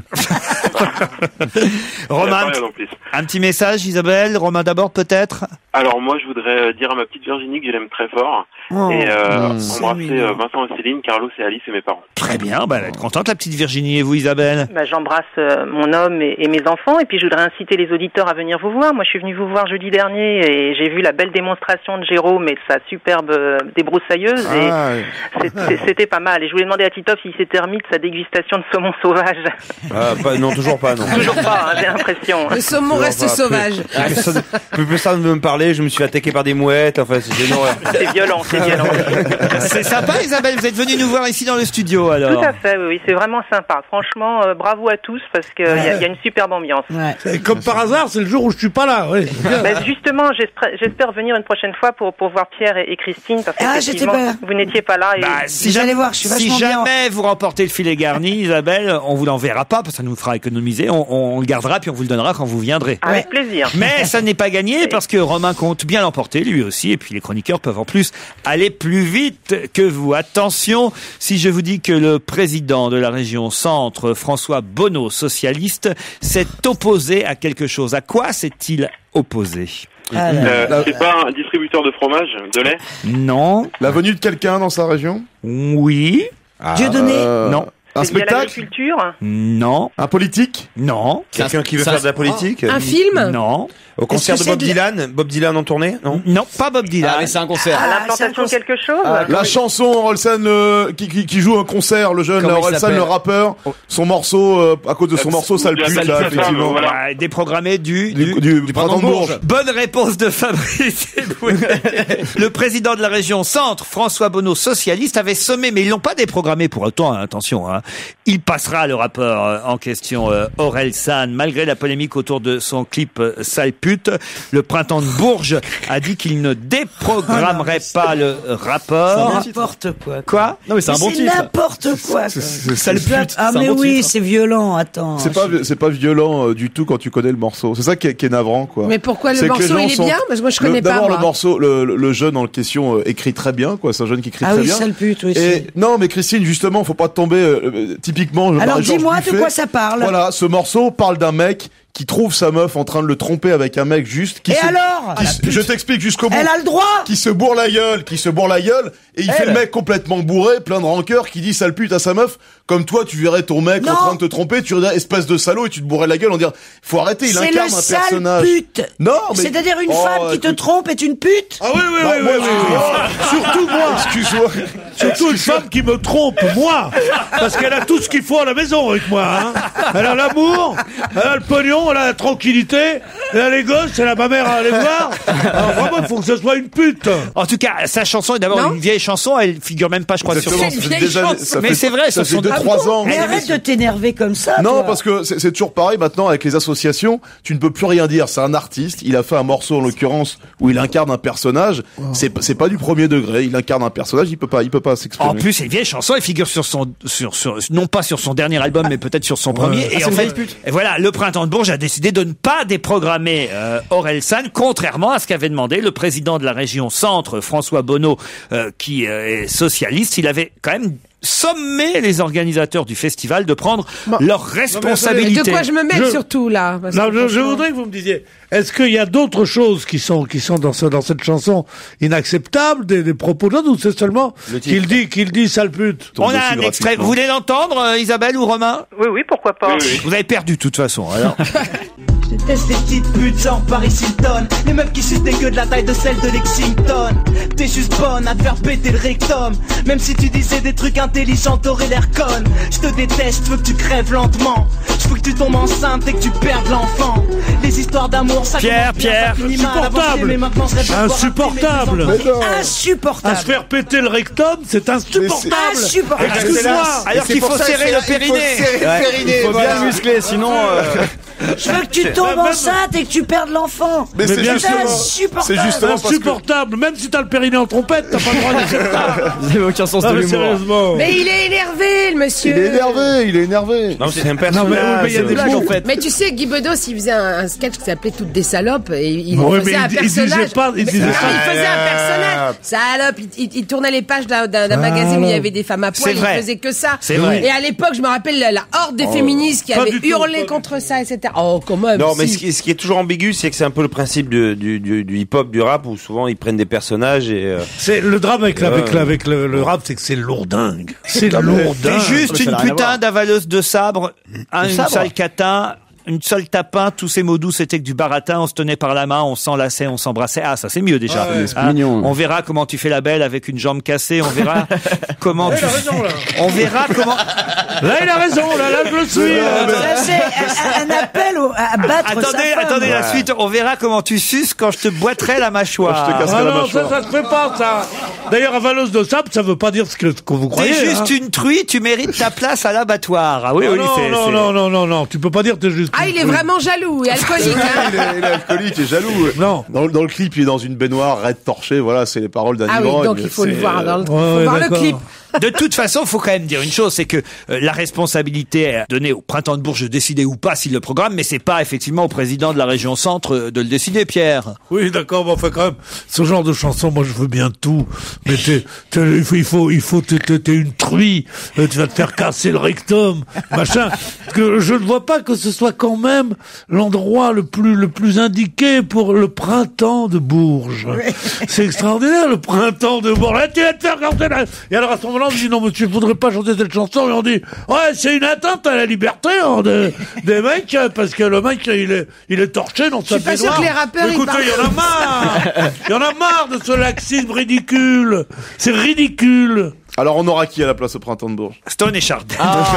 Romain, en plus. un petit message, Isabelle. Romain d'abord, peut-être. Alors moi, je voudrais dire à ma petite Virginie que je l'aime très fort. Oh. Et euh, Mmh. embrasser euh, Vincent et Céline, Carlos et Alice et mes parents. Très bien, bah, elle va être contente, la petite Virginie. Et vous, Isabelle? Bah, j'embrasse euh, mon homme et, et mes enfants et puis je voudrais inciter les auditeurs à venir vous voir. Moi, je suis venue vous voir jeudi dernier et j'ai vu la belle démonstration de Jérôme et de sa superbe euh, débroussailleuse et Ah, c'est- c'est- c'était pas mal. Et je voulais demander à Titoff s'il s'était remis de sa dégustation de saumon sauvage. Ah, pas, non, toujours pas, non. Toujours pas, hein, j'ai l'impression. Le saumon Toujours reste pas. sauvage. Plus, plus personne, plus personne ne veut me parler, je me suis attaqué par des mouettes, enfin, c'est une horreur. C'est violent, c'est violent. C'est sympa, Isabelle. Vous êtes venue nous voir ici dans le studio, alors. Tout à fait, oui, oui, c'est vraiment sympa. Franchement, euh, bravo à tous parce qu'il y, a- y a une superbe ambiance. Et comme par hasard, c'est le jour où je suis pas là. Oui. Ben, justement, j'espère j'espère venir une prochaine fois pour, pour voir Pierre et, et Christine parce Ah, qu'effectivement, j'étais pas là. vous n'étiez pas là. Et... Bah, si J'allais jamais, voir, je suis si vachement bien. jamais vous remportez le filet garni, Isabelle, on vous l'enverra pas parce que ça nous fera économiser. On, on le gardera puis on vous le donnera quand vous viendrez. Avec plaisir. Mais ça n'est pas gagné parce que Romain compte bien l'emporter lui aussi et puis les chroniqueurs peuvent en plus aller plus vite que vous. Attention, si je vous dis que le président de la région Centre, François Bonneau, socialiste, s'est opposé à quelque chose. À quoi s'est-il opposé? Euh, c'est pas un distributeur de fromage, de lait? Non. La venue de quelqu'un dans sa région? Oui. Dieudonné. Euh, Non. Un C'est lié à spectacle? l'agriculture. Non. Un politique? Non. Quelqu'un qui veut ça- faire de la politique? Un film? Non. Au concert Est-ce de que Bob c'est de Dylan? Bob Dylan en tournée? Non? Non, pas Bob Dylan. Ah, mais c'est un concert. À l'implantation de quelque chose. La chanson Orelsan euh, qui, qui, qui joue un concert, le jeune Comment il Orelsan, s'appelle le rappeur, son morceau, euh, à cause de son morceau, ça le pute, là, effectivement. Voilà, déprogrammé du, Du, du, du printemps de Bourges. Bonne réponse de Fabrice Eboué. Le président de la région Centre, François Bonneau, socialiste, avait sommé, mais ils l'ont pas déprogrammé pour autant, hein, attention, hein. Il passera le rappeur euh, en question, euh, Orelsan, malgré la polémique autour de son clip euh, Sale pute. Le printemps de Bourges a dit qu'il ne déprogrammerait pas le rappeur. N'importe quoi. Quoi? Non, mais c'est un bon C'est titre. n'importe quoi. C'est- quoi. c'est- Sale c'est- pute. Ah c'est un mais bon oui, titre. c'est violent. Attends. C'est pas, c'est pas violent euh, du tout quand tu connais le morceau. C'est ça qui est, qui est navrant, quoi. Mais pourquoi le C'est que les morceau gens il est sont- bien? Parce que moi je Le- connais pas. D'abord, moi. le morceau, le, le- le jeune en question euh, écrit très bien, quoi. C'est un jeune qui écrit Ah très oui, bien. sale pute, oui. Et c'est- non, mais Christine, justement, faut pas tomber euh, euh, typiquement. Alors Marie-Georges dis-moi de Buffet. quoi ça parle. Voilà, ce morceau parle d'un mec qui trouve sa meuf en train de le tromper avec un mec juste. Qui Et se- alors qui se- Je t'explique jusqu'au bout. Elle a le droit. Qui se bourre la gueule, qui se bourre la gueule, et il Elle. fait le mec complètement bourré, plein de rancœur, qui dit sale pute à sa meuf, comme toi tu verrais ton mec Non. en train de te tromper, tu dirais espèce de salaud et tu te bourrais la gueule en disant faut arrêter, il C'est incarne le un sale personnage. pute. Non, mais C'est-à-dire une Oh, femme qui te écoute. trompe est une pute. Ah oui, oui, Bah, oui, moi, oui, oui, oui. excuse-moi. Surtout moi. Excuse-moi. Surtout une femme qui me trompe, moi. Parce qu'elle a tout ce qu'il faut à la maison avec moi. Hein. Elle a l'amour, elle a le pognon, maison, là, la tranquillité, et là, les gosses, et là, ma mère à aller voir. Alors vraiment, il faut que ce soit une pute. En tout cas, sa chanson est d'abord Non. une vieille chanson, elle figure même pas, je crois, Exactement, sur ça son... fait des années- ça Mais fait- c'est vrai, ça sur fait son... deux, trois ans. Mais arrête de t'énerver comme ça. Non, toi. parce que c'est c'est toujours pareil maintenant avec les associations. Tu ne peux plus rien dire. C'est un artiste. Il a fait un morceau en l'occurrence où il incarne un personnage. C'est c'est pas du premier degré. Il incarne un personnage. Il peut pas. Il peut pas s'exprimer. En plus, c'est une vieille chanson, elle figure sur son, sur, sur, non pas sur son dernier album, mais peut-être sur son premier. Ah, Et c'est en une fait, vieille pute. et voilà, le Printemps de Bourges a décidé de ne pas déprogrammer euh, Orelsan, contrairement à ce qu'avait demandé le président de la région Centre, François Bonneau, euh, qui euh, est socialiste. Il avait quand même sommé les organisateurs du festival de prendre leurs responsabilités. De quoi je me mêle Je- surtout là parce Non, que je, je franchement- voudrais que vous me disiez, est-ce qu'il y a d'autres choses qui sont qui sont dans ce dans cette chanson inacceptables, des, des propos d'autres, ou c'est seulement qu'il dit qu'il dit sale pute? On a un extrait. Vous voulez l'entendre, euh, Isabelle ou Romain? Oui, oui, pourquoi pas. Vous avez perdu de toute façon. Alors. Je déteste les petites putes genre Paris Hilton. Les meufs qui sucent des gueux de la taille de celle de Lexington. T'es juste bonne à te faire péter le rectum. Même si tu disais des trucs intelligents, t'aurais l'air conne. Je te déteste, je veux que tu crèves lentement. Je veux que tu tombes enceinte et que tu perdes l'enfant. Les histoires d'amour, ça Pierre, commence bien, Pierre. ça finit mal. Avant, je Insupportable. t'aimais, maintenant, je rêve de pouvoir Insupportable. appeler mes enfants. À Insupportable. se faire péter le rectum, c'est insupportable. Insupportable. Excuse-moi. Alors qu'il faut serrer le périnée. Il faut bien le muscler, sinon. euh, Je veux que tu tombes Même- enceinte et que tu perdes l'enfant. Mais c'est bien justement. insupportable. C'est justement parce que. Insupportable. Même si t'as le périnée en trompette, t'as pas le droit de dire ça. Vous avez aucun sens Non, de mais l'humour. sérieusement. Mais il est énervé, le monsieur. Il est énervé. Il est énervé. Non, c'est un Non, personnage. mais, oui, mais il y a des blague, mots. en fait. Mais tu sais, Guy Bedos, il faisait un, un sketch qui s'appelait Toutes des salopes et il Ouais, faisait mais un il- il disait personnage. pas- il Mais- disait non, pas- il faisait un personnage. Salope, il, il- il tournait les pages d'un, d'un- d'un magazine où il y avait des femmes à poil, C'est vrai. il faisait que ça. C'est vrai. Et à l'époque, je me rappelle la, la horde des féministes qui Pas avaient du tout, hurlé pas du contre ça, et cetera. Oh, quand même. Non, mais si. ce qui, ce qui est toujours ambigu, c'est que c'est un peu le principe du, du, du, du hip-hop, du rap, où souvent ils prennent des personnages et... euh, C'est le drame avec, la- Ouais. avec, la- avec le, le rap, c'est que c'est lourdingue. C'est T'es lourdingue. juste mais ça une n'a rien à putain voir. d'avaleuse de sabre, un, une sabre. sale catin, une seule tapin, tous ces mots doux c'était que du baratin, on se tenait par la main, on s'enlaçait, on s'embrassait. Ah, ça c'est mieux déjà. Ouais, c'est Hein, mignon. on verra comment tu fais la belle avec une jambe cassée, on verra comment tu... Il a raison, là. On verra comment... Là, il a raison, là, là, je le suis. là. Ça, c'est un, un appel au- à battre Attendez, sa femme. attendez la suite, on verra comment tu suces quand je te boiterai la mâchoire. Je te casserai Ah la non, mâchoire. ça, ça se fait pas, ça. D'ailleurs, avaleuse de sable, ça veut pas dire ce que, ce que vous T'es croyez. juste hein. une truie, tu mérites ta place à l'abattoir. Ah oui, Ah oui, non, c'est... non, c'est- non, non, non, non, tu peux pas dire que t'es juste. Ah, une il est truie. vraiment jaloux et alcoolique. hein. Il est, il est alcoolique et jaloux. Non. Dans, le- dans le clip, il est dans une baignoire, raide torchée. Voilà, c'est les paroles d'un Ah oui, ivrogne. donc il faut le C'est, voir euh, dans le, faut ouais, ouais, voir le d'accord. clip. De toute façon, faut quand même dire une chose, c'est que euh, la responsabilité est donnée au Printemps de Bourges de décider ou pas s'il le programme, mais c'est pas effectivement au président de la région Centre euh, de le décider, Pierre. Oui, d'accord, mais enfin, quand même, ce genre de chanson, moi, je veux bien tout. Mais t'es, t'es- il faut, il faut, il faut, t'es, t'es- t'es une truie, euh, tu vas te faire casser le rectum, machin. Parce que je ne vois pas que ce soit quand même l'endroit le plus, le plus indiqué pour le Printemps de Bourges. C'est extraordinaire, le Printemps de Bourges. Là, tu vas te faire casser la... Et alors, à ce moment-là, on dit, non, monsieur, il faudrait pas chanter cette chanson. Et on dit, ouais, c'est une atteinte à la liberté, hein, de- des mecs, parce que le mec, il est, il est torché dans sa suis pas sûre baignoire. que les rappeurs, Mais ils écoutez, parlent. il y en a marre. Il y en a marre de ce laxisme ridicule. C'est ridicule. Alors, on aura qui à la place au Printemps de Bourges? Stone et Chardin.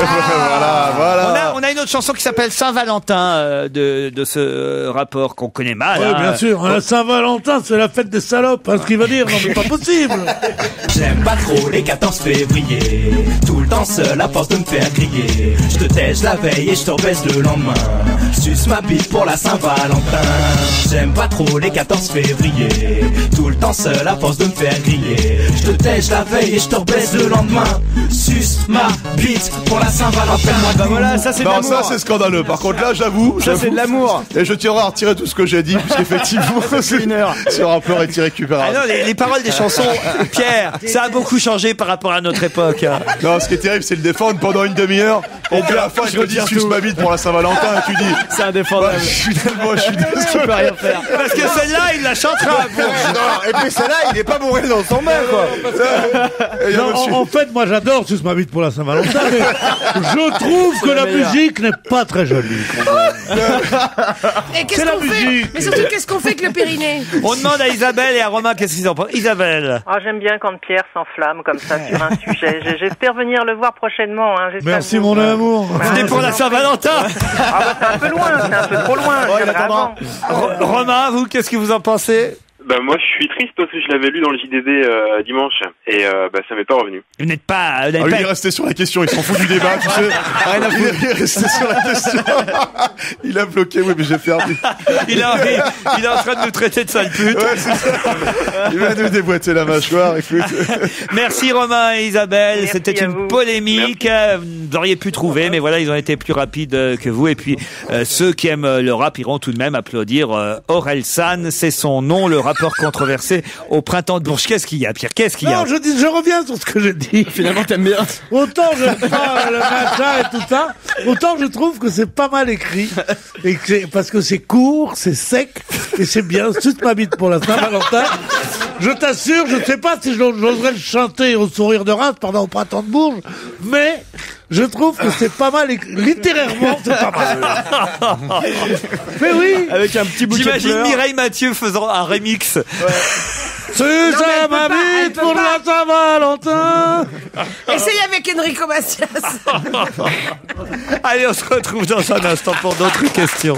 Voilà, voilà. On a, on a une autre chanson qui s'appelle Saint-Valentin euh, de, de ce euh, rapport qu'on connaît mal. Oui, hein. bien sûr. Hein, Saint-Valentin, c'est la fête des salopes. Hein, ce qu'il va dire, non, mais pas possible. J'aime pas trop les quatorze février. Tout le temps seul à force de me faire griller. Je te tèche la veille et je te rebaisse le lendemain. Suce ma bite pour la Saint-Valentin. J'aime pas trop les quatorze février. Tout le temps seul à force de me faire griller. Je te tèche la veille et je te rebaisse le lendemain. Suce ma bite pour la Saint-Valentin. Bah voilà, ça c'est de Non, l'amour. ça c'est scandaleux. Par contre, là, j'avoue, Ça, j'avoue. c'est de l'amour. Et je tiendrai à retirer tout ce que j'ai dit, puisqu'effectivement, c'est une heure. Ce rapport est Ah irrécupérable. non, les, les paroles des chansons, Pierre, ça a beaucoup changé par rapport à notre époque. hein. Non, ce qui est terrible, c'est le défendre pendant une demi-heure. Et puis à la fin, je te dis, suce ma bite pour la Saint-Valentin. Et tu dis, C'est indéfendable. bah, je suis tellement, je suis désolé. Tu peux rien faire. Parce que celle-là, il la chantera. Non, et puis celle-là, il est pas bourré dans son bain, quoi. Et il y a Non, monsieur- en, en fait, moi, j'adore Suce ma bite pour la Saint-Valentin, mais je trouve que la meilleur. musique n'est pas très jolie. Et qu'est-ce C'est la qu'on fait? musique. Mais surtout, qu'est-ce qu'on fait avec le périnée? On demande à Isabelle et à Romain qu'est-ce qu'ils en pensent. Isabelle. Ah, j'aime bien quand Pierre s'enflamme comme ça sur un sujet. J- J'espère venir le voir prochainement. Hein. J'espère Merci, que vous- mon amour. l'amour. C'était pour la Saint-Valentin. Ah bah c'est un peu loin, c'est un peu trop loin. Oh, je viendrai avant. Ro- Romain, vous, qu'est-ce que vous en pensez? Bah moi je suis triste parce que je l'avais lu dans le J D D euh, dimanche et euh, bah ça m'est pas revenu. Vous n'êtes pas... Vous n'êtes Ah, lui, pas- il est resté sur la question, il s'en fout du débat, tu sais. Rien à Il est- il est resté sur la question. Il a bloqué, oui, mais j'ai perdu. il, est en, il est en train de nous traiter de sale pute. Ouais, c'est ça. Il va nous déboîter la mâchoire, écoute. Merci Romain et Isabelle, Merci c'était à une vous. polémique, euh, vous auriez pu trouver, mais voilà, ils ont été plus rapides euh, que vous. Et puis euh, ceux qui aiment euh, le rap iront tout de même applaudir euh, Orelsan, c'est son nom, le rappeur controversé au printemps de Bourges. Qu'est-ce qu'il y a, Pierre? Qu'est-ce qu'il y a? Non, je dis, je reviens sur ce que j'ai dit. Finalement, t'aimes bien. Autant j'aime pas le machin et tout ça, autant je trouve que c'est pas mal écrit. Et que c'est, parce que c'est court, c'est sec, et c'est bien. Toute ma bite pour la Saint-Valentin. Je t'assure, je ne sais pas si j'oserais le chanter au sourire de Reims pendant au printemps de Bourges, mais je trouve que c'est pas mal écrit. Littérairement, c'est pas mal. Mais oui. Avec un petit bouquet de J'imagine fleurs. Mireille Mathieu faisant un remix. C'est mais ça elle peut ma pas, elle bite peut pour pas. la Saint-Valentin. Essaye avec Enrico Macias. Allez, on se retrouve dans un instant pour d'autres questions.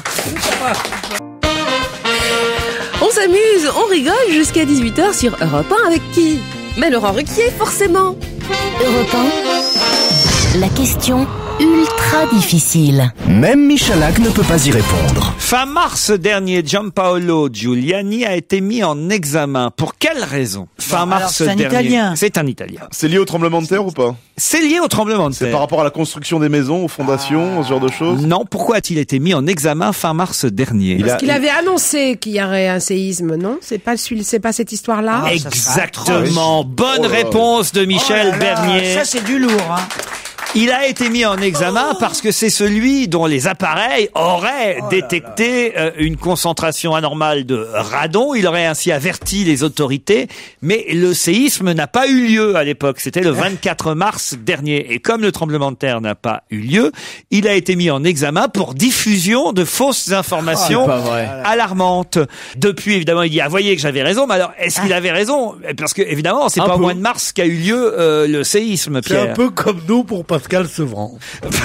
On s'amuse, on rigole jusqu'à dix-huit heures sur Europe un avec qui? Mais Laurent Ruquier, forcément. Europe un, la question ultra difficile. Même Michalak ne peut pas y répondre. Fin mars dernier, Gianpaolo Giuliani a été mis en examen. Pour quelle raison? Fin alors, mars c'est un dernier. Italien. C'est un Italien. C'est lié au tremblement de terre ou pas? C'est lié au tremblement de C'est terre. par rapport à la construction des maisons, aux fondations, ce genre de choses? Non, pourquoi a-t-il été mis en examen fin mars dernier? Parce qu'il avait annoncé qu'il y aurait un séisme, non? C'est pas celui, c'est pas cette histoire-là? Ah, Exactement. Bonne Oh là là. réponse de Michel Oh là là, Bernier. Ça, c'est du lourd, hein. Il a été mis en examen parce que c'est celui dont les appareils auraient détecté euh, une concentration anormale de radon. Il aurait ainsi averti les autorités, mais le séisme n'a pas eu lieu à l'époque. C'était le vingt-quatre mars dernier. Et comme le tremblement de terre n'a pas eu lieu, il a été mis en examen pour diffusion de fausses informations Ah, c'est pas vrai. alarmantes. Depuis, évidemment, il dit « Ah, voyez que j'avais raison ». Mais alors, est-ce qu'il avait raison? Parce que, évidemment, c'est Un pas au peu. mois de mars qu'a eu lieu euh, le séisme, C'est Pierre. un peu comme nous pour Pascal Sevran.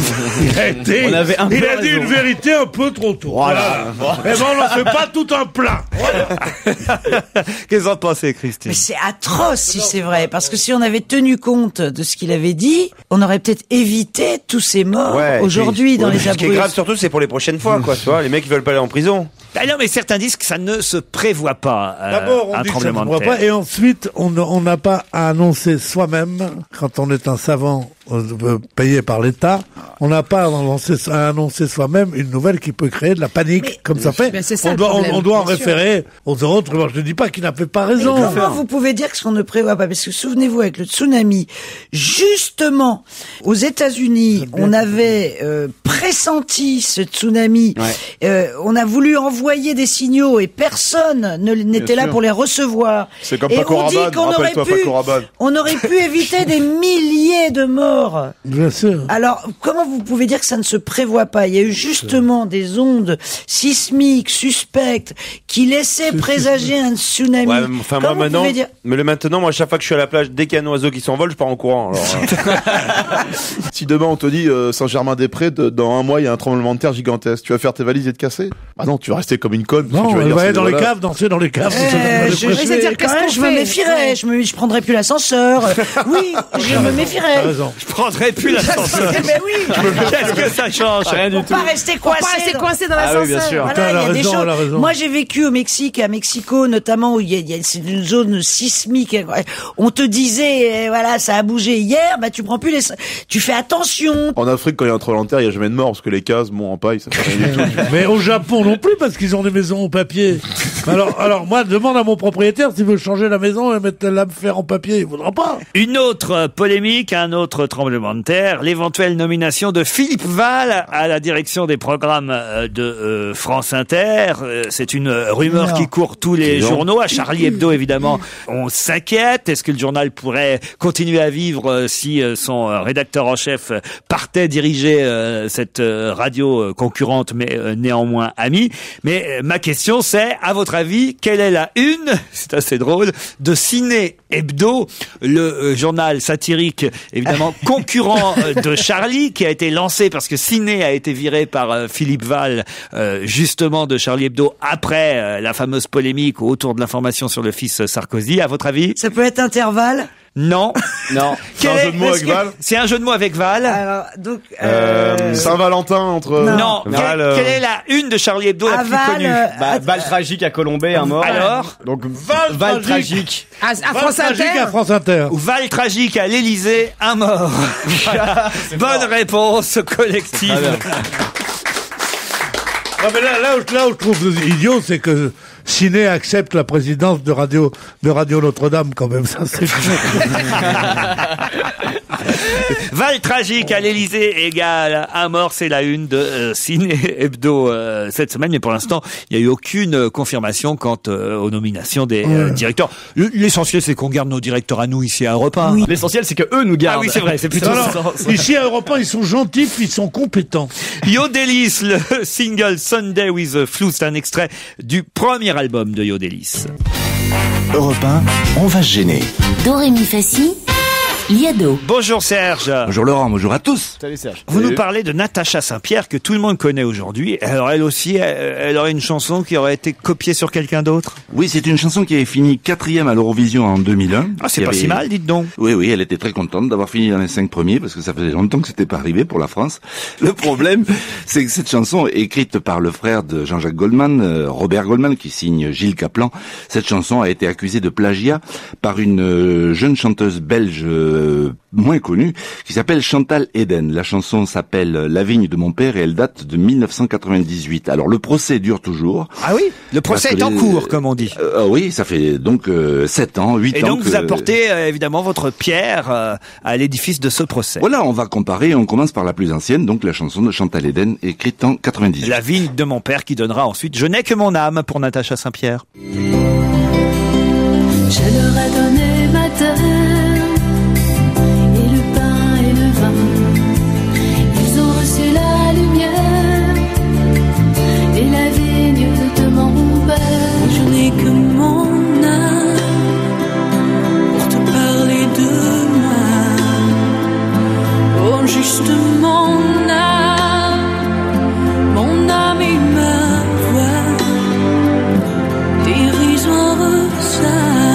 Il a été, On avait un il peu a dit raison. une vérité un peu trop tôt. Voilà. Mais bon, on n'en fait pas tout un plat. Qu'est-ce que vous en pensez, Christine? Mais c'est atroce si c'est vrai, parce que si on avait tenu compte de ce qu'il avait dit, on aurait peut-être évité tous ces morts Ouais, aujourd'hui puis- dans ouais, les Ce qui est abris. grave surtout, c'est pour les prochaines fois, quoi. Tu vois, les mecs ils veulent pas aller en prison. Ah non, mais certains disent que ça ne se prévoit pas, euh, D'abord, on un dit que ça ne tremblement de pourra terre. pas, et ensuite, on ne- on n'a pas à annoncer soi-même, quand on est un savant euh, payé par l'État, on n'a pas à annoncer, à annoncer soi-même une nouvelle qui peut créer de la panique, comme ça fait. Mais c'est ça on le doit, on, problème, on doit en bien sûr. référer aux autres. Moi, je ne dis pas qu'il n'a fait pas Mais raison. comment vous pouvez dire que ce qu'on ne prévoit pas? Parce que souvenez-vous, avec le tsunami, justement, aux États-Unis, on avait euh, pressenti ce tsunami. Euh, on a voulu envoyer des signaux et personne ne n'était là sûr. pour les recevoir. C'est comme et Paco on dit Rabanne, qu'on aurait rappelle-toi pu, Paco Rabanne. on aurait pu éviter des milliers de morts. Bien sûr. Alors, comment vous pouvez dire que ça ne se prévoit pas? Il y a eu justement des ondes sismiques suspectes qui laissaient présager un tsunami. Ouais, mais enfin, moi Comment vous maintenant, pouvez dire... mais le maintenant, moi, à chaque fois que je suis à la plage, dès qu'il y a un oiseau qui s'envole, je pars en courant. Alors, euh, Si demain on te dit euh, Saint-Germain-des-Prés, de- dans un mois il y a un tremblement de terre gigantesque, tu vas faire tes valises et te casser? Ah non, tu vas rester comme une conne. parce que Non, tu vas elle dire, va c'est- aller dans les voilà. caves, danser dans les caves. Eh, je, je, Mais c'est-à-dire, quand qu'est-ce même, qu'on je me fait méfierais, je me, je prendrais plus l'ascenseur. Oui, je me méfierais. T'as raison. Je prendrais plus l'ascenseur. Eh ben oui, Qu'est-ce que ça change? Rien du faut tout. pas rester Faut coincé. pas rester dans- coincé dans Ah oui, l'ascenseur. bien sûr. Voilà, Putain, elle a il y a des raison, choses. elle a raison. Moi, j'ai vécu au Mexique, à Mexico notamment, où il y a, il y a- c'est une zone sismique. On te disait, eh, voilà, ça a bougé hier, bah tu prends plus les, tu fais attention. En Afrique, quand il y a un tremblement de terre, il n'y a jamais de mort, parce que les cases, bon, en paille, ça fait rien du tout. Mais au Japon non plus, parce qu'ils ont des maisons en papier. Alors, alors moi, demande à mon propriétaire s'il veut changer la maison et mettre la fer en papier. Il voudra pas. Une autre euh, polémique, un autre tremblement de terre, l'éventuelle nomination de Philippe Val à la direction des programmes euh, de euh, France Inter. Euh, C'est une euh, rumeur Non. qui court tous les Non. journaux. À Charlie Hebdo, évidemment, on s'inquiète. Est-ce que le journal pourrait continuer à vivre euh, si euh, son euh, rédacteur en chef euh, partait diriger euh, cette euh, radio euh, concurrente, mais euh, néanmoins amie? Mais euh, ma question, c'est, à votre avis, quelle est la une, c'est assez drôle, de Ciné Hebdo, le euh, journal satirique, évidemment, concurrent de Charlie, qui a été lancé parce que Ciné a été viré par euh, Philippe Val, euh, justement de Charlie Hebdo, après euh, la fameuse polémique autour de l'information sur le fils Sarkozy. À votre avis? Ça peut être Intervalle? Non. Non. C'est un jeu de mots avec Val? C'est un jeu de mots avec Val. Alors, donc, euh... euh Saint-Valentin entre... Non. non. Val, euh... Quelle est la une de Charlie Hebdo la plus Val, connue? euh... Bah, Val tragique à Colombey, un mort. Alors? Donc, Val, Val tragique. À, à Val France tragique Inter. à France Inter. Ou Val tragique à l'Élysée, un mort. Voilà. Bonne fort. Réponse collective. Non, mais là, là, où, là où je trouve idiot, c'est que Ciné accepte la présidence de Radio, de Radio Notre-Dame, quand même. Ça, c'est Val tragique à l'Élysée égale un mort, c'est la une de euh, Ciné Hebdo euh, cette semaine, mais pour l'instant, il n'y a eu aucune euh, confirmation quant euh, aux nominations des euh, ouais. directeurs. L'essentiel, c'est qu'on garde nos directeurs à nous ici à Europe un. Oui. L'essentiel, c'est que eux nous gardent. Ah oui, c'est vrai, c'est plutôt ça. Ici à Europe un, ils sont gentils, puis ils sont compétents. Yodelis, le single Sunday with the Flu, c'est un extrait du premier album de Yodelis. Europe un, on va se gêner. Dorémy Fassi, Liado. Bonjour Serge. Bonjour Laurent, bonjour à tous. Salut Serge. Vous Salut. nous parlez de Natacha Saint-Pierre que tout le monde connaît aujourd'hui. Alors elle aussi, elle, elle aurait une chanson qui aurait été copiée sur quelqu'un d'autre? Oui, c'est une chanson qui avait fini quatrième à l'Eurovision en deux mille un. Ah, c'est pas avait... si mal, dites donc. Oui, oui, elle était très contente d'avoir fini dans les cinq premiers parce que ça faisait longtemps que c'était pas arrivé pour la France. Le problème, c'est que cette chanson est écrite par le frère de Jean-Jacques Goldman, euh, Robert Goldman, qui signe Gilles Caplan. Cette chanson a été accusée de plagiat par une euh, jeune chanteuse belge euh, moins connue qui s'appelle Chantal Eden. La chanson s'appelle La vigne de mon père et elle date de mille neuf cent quatre-vingt-dix-huit. Alors le procès dure toujours. Ah oui, le procès est en les... cours, comme on dit. Euh, oui, ça fait donc euh, sept ans, huit ans. Et donc que... vous apportez euh, évidemment votre pierre euh, à l'édifice de ce procès. Voilà, on va comparer. On commence par la plus ancienne, donc la chanson de Chantal Eden, écrite en quatre-vingt-dix-huit. La vigne de mon père qui donnera ensuite Je n'ai que mon âme pour Natacha Saint-Pierre. Je leur ai donné ma terre. Ils ont reçu la lumière et la vigne de mon père. Je n'ai que mon âme pour te parler de moi. Oh, juste mon âme, mon âme et ma voix, dérisoire ça.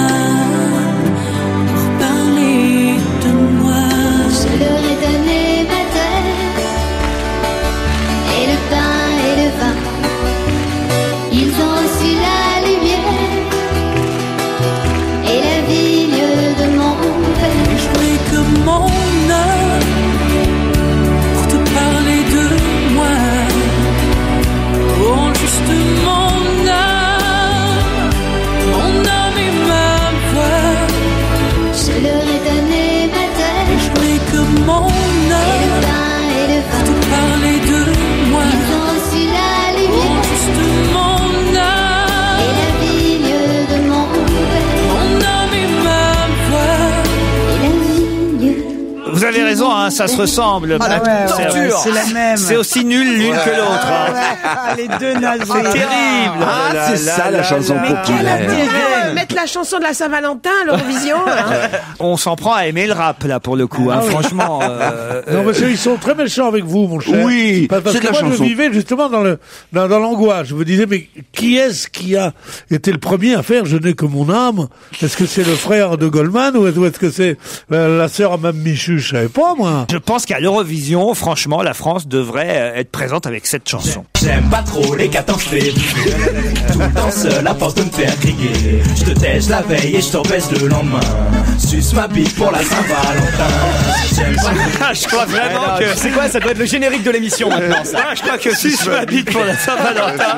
Vous avez raison, hein, ça se ressemble. Ah ouais, ouais, ouais, c'est la même. C'est aussi nul l'une que l'autre. Ah ouais, ah, les deux nazis. C'est terrible. Ah, là, c'est là, ça là, la chanson là, populaire. Euh, mettre la chanson de la Saint-Valentin à l'Eurovision. Hein. On s'en prend à aimer le rap là pour le coup. Hein, ah, oui. Franchement. Euh, non, parce qu'ils sont très méchants avec vous, mon cher. Oui. Parce, parce que moi, chanson. je vivais justement dans le dans, dans l'angoisse. Je me disais, mais qui est-ce qui a été le premier à faire Je n'ai que mon âme? Est-ce que c'est le frère de Goldman ou est-ce que c'est la, la sœur à Mme Michu? Je savais pas, moi. Je pense qu'à l'Eurovision, franchement, la France devrait être présente avec cette chanson. J'aime pas trop les quatorze février. Tout le temps seul à force de me faire griller. Je te tèche la veille et je te rebaisse le lendemain. Suce ma bite pour la Saint-Valentin. J'aime pas. Je crois vraiment que. C'est quoi? Ça doit être le générique de l'émission maintenant. Ça. Ah, je crois que suce ma bite pour la Saint-Valentin.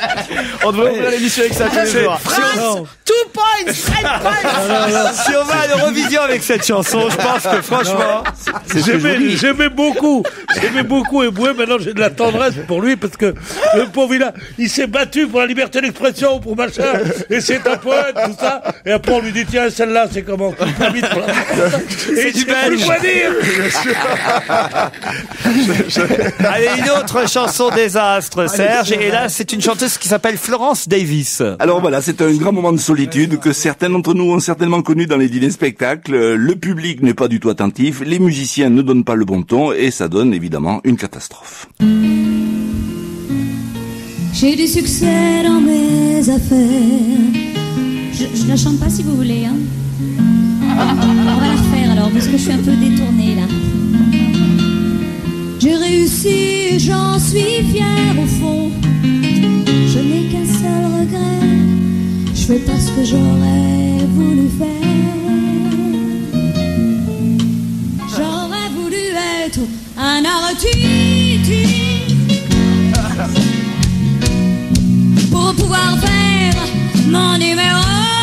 On devrait ouvrir l'émission avec ça tous les jours. France, two points, straight points. Si on va à l'Eurovision avec cette chanson, je pense que franchement. J'aimais, j'aimais beaucoup, j'aimais beaucoup Eboué. Maintenant, j'ai de la tendresse pour lui parce que le pauvre il a, il s'est battu pour la liberté d'expression, pour machin, et c'est un poète, tout ça. Et après, on lui dit tiens, celle-là, c'est comment? C'est du belge. Quoi dire? Allez, une autre chanson désastre, Serge. Et là, c'est une chanteuse qui s'appelle Florence Davis. Alors voilà, c'est un grand moment de solitude que certains d'entre nous ont certainement connu dans les dîners spectacles. Le public n'est pas du tout attentif, les musiciens musicien ne donne pas le bon ton et ça donne évidemment une catastrophe. J'ai du succès dans mes affaires. Je, je la chante pas si vous voulez, hein. On va la refaire alors, parce que je suis un peu détournée là. J'ai réussi et j'en suis fière au fond. Je n'ai qu'un seul regret. Je fais pas ce que j'aurais voulu faire. J'aurais voulu être un artiste pour pouvoir faire mon numéro.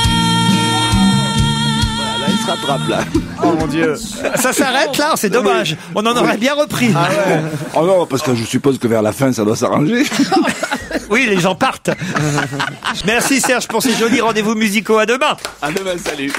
Là, il se rattrape là. Oh mon Dieu. Ça s'arrête là, c'est dommage. On en aurait bien repris. Ah ouais. Oh non, parce que je suppose que vers la fin, ça doit s'arranger. Oui, les gens partent. Merci Serge pour ces jolis rendez-vous musicaux. À demain. À demain, salut.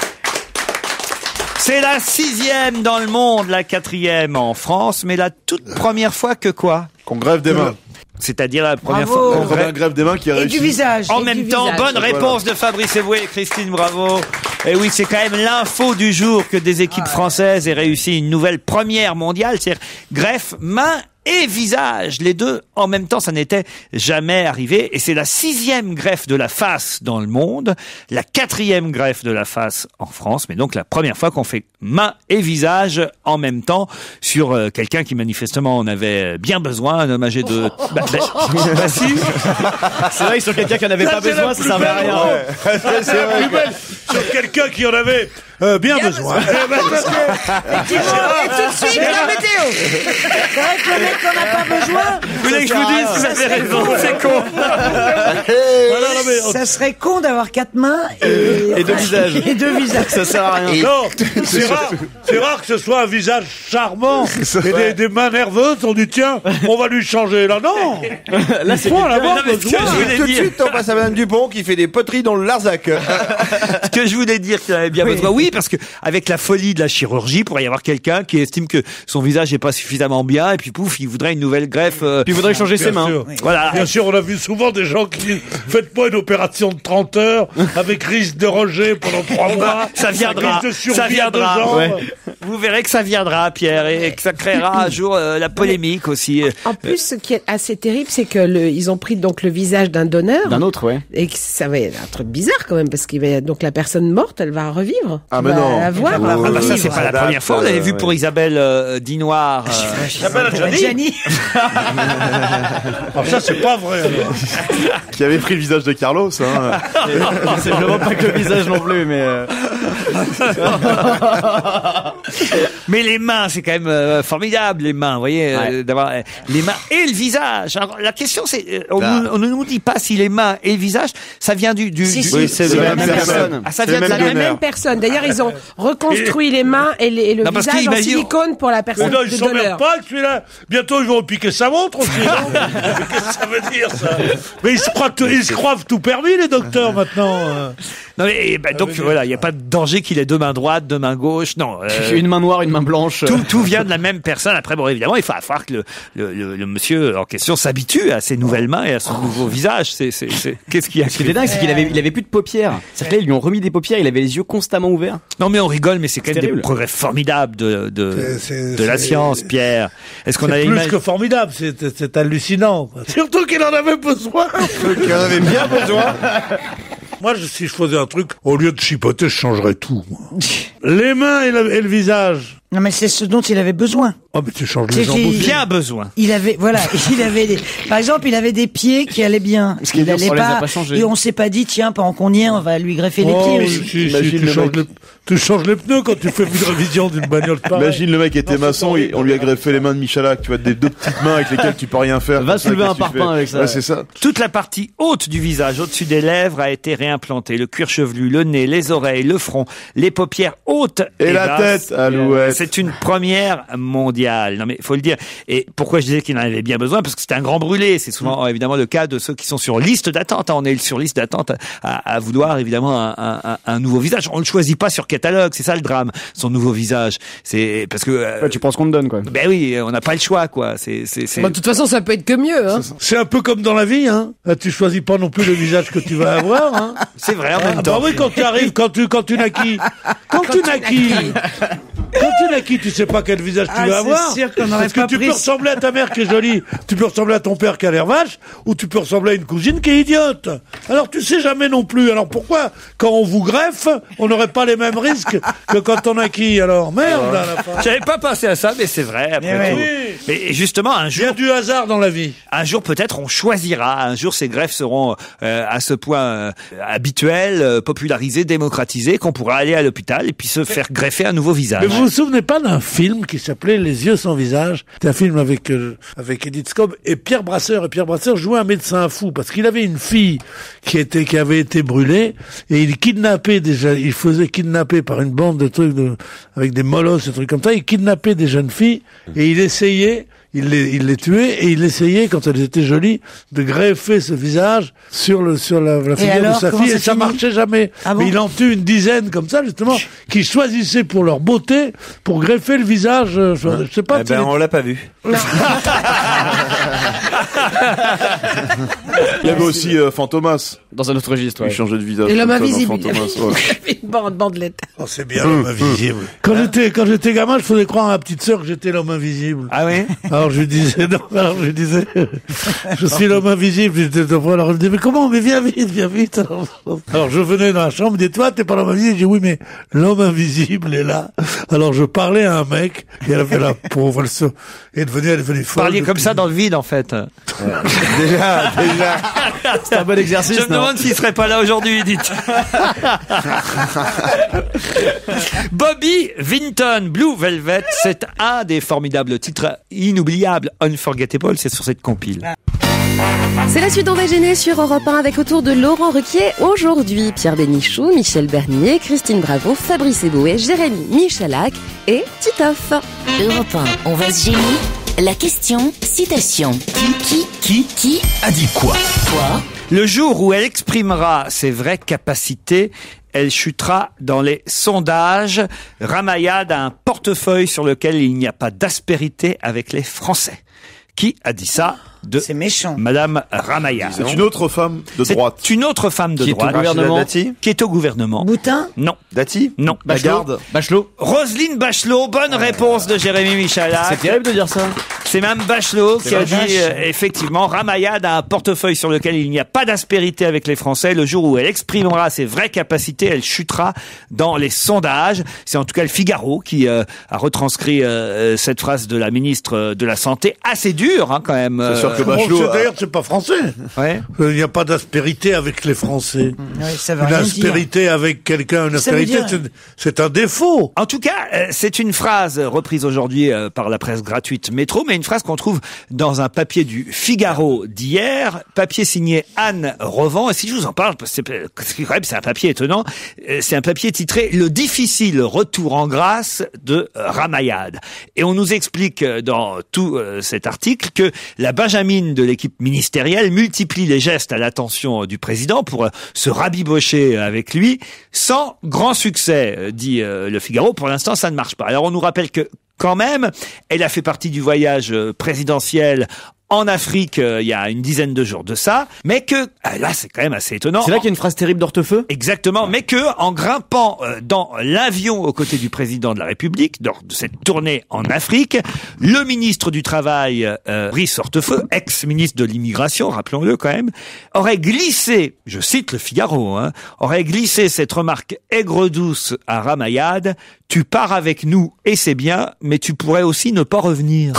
C'est la sixième dans le monde, la quatrième en France, mais la toute première fois que quoi? Qu'on grève des mains. C'est-à-dire la première Bravo. fois qu'on grève, grève des mains qui a Et réussi. du visage. En et même du temps, visage. bonne réponse de Fabrice Eboué et Christine Bravo. Et oui, c'est quand même l'info du jour que des équipes françaises aient réussi une nouvelle première mondiale, c'est-à-dire greffe main et visage. Les deux en même temps, ça n'était jamais arrivé. Et c'est la sixième greffe de la face dans le monde, la quatrième greffe de la face en France, mais donc la première fois qu'on fait main et visage en même temps sur euh, quelqu'un qui manifestement en avait bien besoin, un homme âgé de... Bah, bah, bah, si. C'est vrai que sur quelqu'un qui en avait Ça, pas c'est besoin, la ça plus servait à belle, rien. ouais. Ouais. C'est la plus belle sur quelqu'un qui en avait euh, bien, bien besoin. Effectivement, et tout de suite, la météo. C'est vrai que le mec qu'on n'a pas besoin. Vous voulez que je vous dise, vous avez raison, c'est con. Voilà, non, mais, Ça serait con d'avoir quatre mains et, Et deux visages. Et deux visages. Ça sert à rien. non, c'est rare, c'est rare que ce soit un visage charmant et des, des mains nerveuses. On dit tiens, on va lui changer. Là non. Là, c'est Point, là-bas, Non, mais ce que besoin. je voulais Tout de dire- suite, on passe à Madame Dupont qui fait des poteries dans le Larzac. Ce que je voulais dire qu'il avait bien besoin. Oui, parce que avec la folie de la chirurgie, pourrait y avoir quelqu'un qui estime que son visage n'est pas suffisamment bien et puis pouf, il voudrait une nouvelle greffe. euh, Puis il voudrait changer ses Bien mains. sûr. Voilà. Bien sûr, on a vu souvent des gens qui disent faites pas une opération de trente heures avec risque de rejet pendant trois mois. Ça viendra, risque de survie ça à viendra. deux ans. Ouais. Vous verrez que ça viendra, Pierre, et que ça créera un jour euh, la polémique aussi. En plus, ce qui est assez terrible, c'est que le, ils ont pris donc le visage d'un donneur. D'un autre, ouais. Et que ça va être un truc bizarre quand même, parce qu'il va, donc la personne morte, elle va revivre. Ah, On mais va non. la voir. Ah, elle va bah, Ah bah ça, revivre. c'est pas la Date, première fois. Vous avez vu euh, pour Isabelle euh, Dinoir. euh, J'appelle Gianni. Gianni. Alors ça, c'est pas vrai. alors. Qui avait pris le visage de Carlos, hein. C'est vraiment pas que le visage non plus, mais... euh, Mais les mains, c'est quand même euh, formidable, les mains, vous voyez, euh, Ouais. d'avoir euh, les mains et le visage. Alors, la question, c'est, euh, on, Là. nous- on ne nous dit pas si les mains et le visage, ça vient du... du, Si, du- si. Oui, c'est C'est de la la même même personne. personne. Ah, ça C'est vient le de même la La donneur. même personne. D'ailleurs, ils ont reconstruit les mains et, les- et le Non, parce visage en qu'imagine- silicone pour la Mais personne non, ils de s'emmerdent donneur. pas avec celui-là. Bientôt, ils vont piquer sa montre aussi. non Mais qu'est-ce que ça veut dire, ça? Mais ils se croient tout, ils se croient tout permis, les docteurs, maintenant. euh. Non, mais, eh ben, donc voilà, il n'y a pas de danger qu'il ait deux mains droites, deux mains gauches, non. euh, Une main noire, une main blanche. tout, tout vient de la même personne. Après, bon, évidemment, il va falloir que le, le, le, le monsieur en question s'habitue à ses nouvelles mains et à son nouveau visage. C'est, c'est, c'est... Qu'est-ce qu'il y a Ce qui était dingue, c'est qu'il avait, il avait plus de paupières. C'est-à-dire que là, ils lui ont remis des paupières, il avait les yeux constamment ouverts. Non, mais on rigole, mais c'est quand même des terrible. progrès formidables de, de, C'est- c'est- de la c'est- science, Pierre. Est-ce qu'on a C'est plus imagi- que formidable, c'est c'est hallucinant. quoi. Surtout qu'il en avait besoin. Qu'il en avait bien besoin. Moi, je- si je faisais un truc, au lieu de chipoter, je changerais tout. moi. Les mains et le, et le visage. Non, mais c'est ce dont il avait besoin. Oh, mais tu changes C'est- les jambes aussi. Bien besoin. Il avait, voilà, il avait des, par exemple, il avait des pieds qui allaient bien. Ce qui est Il dur, allait on les a pas, pas changés. et on s'est pas dit, tiens, pendant qu'on y est, on va lui greffer les Oh, pieds mais aussi. si, si, Imagine tu, le changes mec. les, tu changes les pneus quand tu fais une révision d'une bagnole pareille. Imagine le mec était Non, c'est maçon, horrible. et on lui a greffé les mains de Michalak, tu vois, des deux petites mains avec lesquelles tu peux rien faire. Va Comme ça, soulever qu'est-ce un que tu parpaing fais avec ça. Ouais, c'est ça. Toute la partie haute du visage, au-dessus des lèvres, a été réimplantée. Le cuir chevelu, le nez, les oreilles, le front, les paupières hautes Et la basses. tête, alouette. C'est une première mondiale. Non mais faut le dire. Et pourquoi je disais qu'il en avait bien besoin? Parce que c'était un grand brûlé. C'est souvent évidemment le cas de ceux qui sont sur liste d'attente. On est sur liste d'attente à, à vouloir évidemment un, un, un nouveau visage. On le choisit pas sur catalogue. C'est ça le drame. Son nouveau visage. C'est parce que. euh, Ouais, tu penses qu'on te donne, quoi. Ben oui, on n'a pas le choix quoi. C'est c'est c'est. Bah, de toute façon, ça peut être que mieux. Hein. C'est un peu comme dans la vie, hein. Là, tu choisis pas non plus le visage que tu vas avoir, hein. C'est vrai en même Ah temps. bah oui, quand tu arrives, quand tu, quand tu naquis, quand tu naquis, quand tu à qui tu sais pas quel visage tu Ah, vas c'est avoir. sûr qu'on n'aurait Parce que pas tu pris peux ce- ressembler à ta mère qui est jolie, tu peux ressembler à ton père qui a l'air vache, ou tu peux ressembler à une cousine qui est idiote. Alors tu sais jamais non plus. Alors pourquoi, quand on vous greffe, on n'aurait pas les mêmes risques que quand on a qui? Alors merde, à la fin. J'avais pas pensé à ça, mais c'est vrai, après Mais tout. oui. Mais justement, un jour... Il y a du hasard dans la vie. Un jour, peut-être, on choisira. Un jour, ces greffes seront euh, à ce point euh, habituelles, euh, popularisées, démocratisées, qu'on pourra aller à l'hôpital et puis se faire greffer un nouveau visage. Mais vous vous souvenez pas d'un film qui s'appelait Les yeux sans visage? C'était un film avec euh, avec Edith Scobb et Pierre Brasseur. Et Pierre Brasseur jouait un médecin fou parce qu'il avait une fille qui était qui avait été brûlée et il kidnappait déjà. Il faisait kidnapper par une bande de trucs de, avec des molosses, des trucs comme ça. Il kidnappait des jeunes filles et il essayait. Il les, il les tuait et il essayait, quand elles étaient jolies, de greffer ce visage sur le sur la, la figure alors, de sa comment fille ça et ça finit marchait jamais. Ah bon Mais il en tue une dizaine comme ça justement, qui choisissaient pour leur beauté pour greffer le visage. euh, Je, je sais pas. Eh ben, on l'a pas vu. Il y avait aussi euh, Fantomas. Dans un autre registre, ouais. Il changeait de visage. Et l'homme comme ça dans invisible. Fantomas, ouais. Une bande, bandelette. Oh, c'est bien l'homme invisible. Quand j'étais quand j'étais gamin, je faisais croire à ma petite sœur que j'étais l'homme invisible. Ah oui? Alors je lui disais non, alors je lui disais je suis l'homme invisible. J'étais de fois, alors je me disais mais comment? Mais viens vite, viens vite. Alors, alors je venais dans la chambre, je me disais toi t'es pas l'homme invisible. Je dis oui mais l'homme invisible est là. Alors je parlais à un mec et elle avait la pauvre, elle se est devenue elle est devenue folle. Parliez comme ça dans le vide, en fait. Déjà, déjà. C'est un bon exercice, Je me non? demande s'il serait pas là aujourd'hui, dites. Bobby Vinton, Blue Velvet, c'est un des formidables titres inoubliables, Unforgettable, c'est sur cette compile. C'est la suite d'On va gêner sur Europe un avec autour de Laurent Ruquier. Aujourd'hui, Pierre Bénichou, Michel Bernier, Christine Bravo, Fabrice Eboué, Jérémy Michalak et Titoff. Europe un, on va se gêner. La question, citation. Qui, qui, qui, qui a dit quoi? Quoi? Le jour où elle exprimera ses vraies capacités, elle chutera dans les sondages. Ramayad a un portefeuille sur lequel il n'y a pas d'aspérité avec les Français. Qui a dit ça de C'est méchant. Madame Ramayad? C'est une autre femme de droite. C'est une autre femme de Qui est au droite. gouvernement. Dati Qui est au gouvernement. Boutin? Non. Dati Non. Bachelot. Bachelot. Roselyne Bachelot, bonne réponse de Jérémy Michalak. C'est terrible de dire ça. C'est Mme Bachelot qui a la dit, vache. euh, effectivement, Ramayad a un portefeuille sur lequel il n'y a pas d'aspérité avec les Français. Le jour où elle exprimera ses vraies capacités, elle chutera dans les sondages. C'est en tout cas le Figaro qui euh, a retranscrit euh, cette phrase de la ministre de la Santé. Assez dure, hein, quand même. C'est sûr que Bon, Bachelot. c'est- a- D'ailleurs, c'est pas français. Ouais. Euh, Il n'y a pas d'aspérité avec les Français. Oui, ça veut Une rien dire. aspérité avec quelqu'un, une Ça veut aspérité, dire- c'est- c'est un défaut. En tout cas, euh, c'est une phrase reprise aujourd'hui euh, par la presse gratuite Métro, mais une phrase qu'on trouve dans un papier du Figaro d'hier, papier signé Anne Revent. Et si je vous en parle, parce que c'est parce que quand même c'est un papier étonnant, euh, c'est un papier titré « Le difficile retour en grâce de Ramayad ». Et on nous explique euh, dans tout euh, cet article que la Benjamine de l'équipe ministérielle multiplie les gestes à l'attention euh, du président pour euh, se rabibocher euh, avec lui, sans grand succès, euh, dit euh, le Figaro. Pour l'instant, ça ne marche pas. Alors on nous rappelle que quand même, elle a fait partie du voyage euh, présidentiel en Afrique euh, il y a une dizaine de jours de ça, mais que ah, là c'est quand même assez étonnant. C'est là qu'il y a une phrase terrible d'Hortefeux. Exactement, mais que en grimpant euh, dans l'avion aux côtés du président de la République lors de cette tournée en Afrique, le ministre du Travail, euh, Brice Hortefeux, ex-ministre de l'Immigration, rappelons-le quand même, aurait glissé, je cite le Figaro, hein, aurait glissé cette remarque aigre-douce à Ramayad: tu pars avec nous et c'est bien, mais tu pourrais aussi ne pas revenir.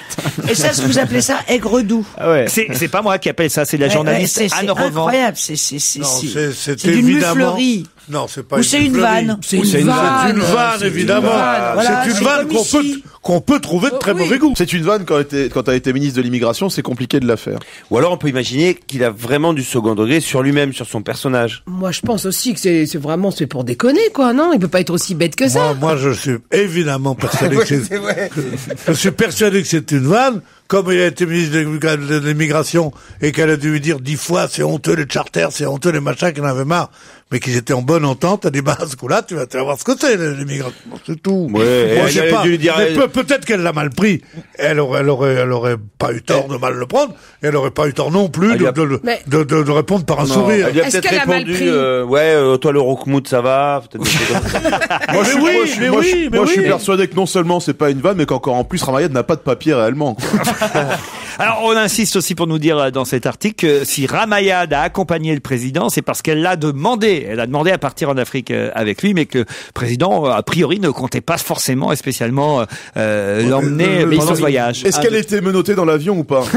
Et ça, vous appelez ça aigre-doux? Ah ouais. C'est, c'est pas moi qui appelle ça, c'est la Ouais, journaliste ouais, c'est- Anne c'est Revent. incroyable, c'est c'est c'est Non, c'est c'est- c'est c'est d'une évidemment- muflerie. Non, c'est pas Ou c'est une muflerie. vanne. C'est une C'est une vanne. vanne, C'est une évidemment. vanne. Voilà, c'est une c'est vanne comme qu'on peut, ici. qu'on peut trouver de très Oh, oui. mauvais goût. C'est une vanne quand t'es quand t'as été ministre de l'immigration, c'est compliqué de la faire. Ou alors on peut imaginer qu'il a vraiment du second degré sur lui-même, sur son personnage. Moi, je pense aussi que c'est c'est vraiment c'est pour déconner, quoi, non? Il peut pas être aussi bête que ça. Moi, moi, je suis évidemment persuadé que c'est, vrai. je suis persuadé que c'est une vanne. Comme il a été ministre de l'immigration et qu'elle a dû lui dire dix fois c'est honteux les charters, c'est honteux les machins, qu'elle en avait marre. mais qu'ils étaient en bonne entente, à des bah, ce coup-là, tu vas, tu vas voir ce que c'est, l'immigration. C'est tout. Ouais, Moi, elle, j'ai elle pas, a dû lui dire, mais elle- peut, peut-être qu'elle l'a mal pris. Elle aurait, elle aurait, elle aurait pas eu tort de mal le prendre. Et elle aurait pas eu tort non plus de, de, de, Mais- de, de, de répondre par un Non, sourire. Elle lui a Est-ce peut-être qu'elle a mal répondu, pris euh, ouais, euh, toi le Rockmout ça va. Peut-être des choses comme ça. Moi, je suis, oui, moi, je suis- mais moi, je- oui, mais moi, je suis oui. persuadé que non seulement c'est pas une vanne, mais qu'encore en plus, Ramayad n'a pas de papier réellement. quoi. Alors, on insiste aussi pour nous dire euh, dans cet article que si Ramayad a accompagné le président, c'est parce qu'elle l'a demandé. Elle a demandé à partir en Afrique euh, avec lui, mais que le président, euh, a priori, ne comptait pas forcément et spécialement euh, l'emmener Mais pendant ils ce voyage. Est-ce qu'elle était menottée dans l'avion ou pas?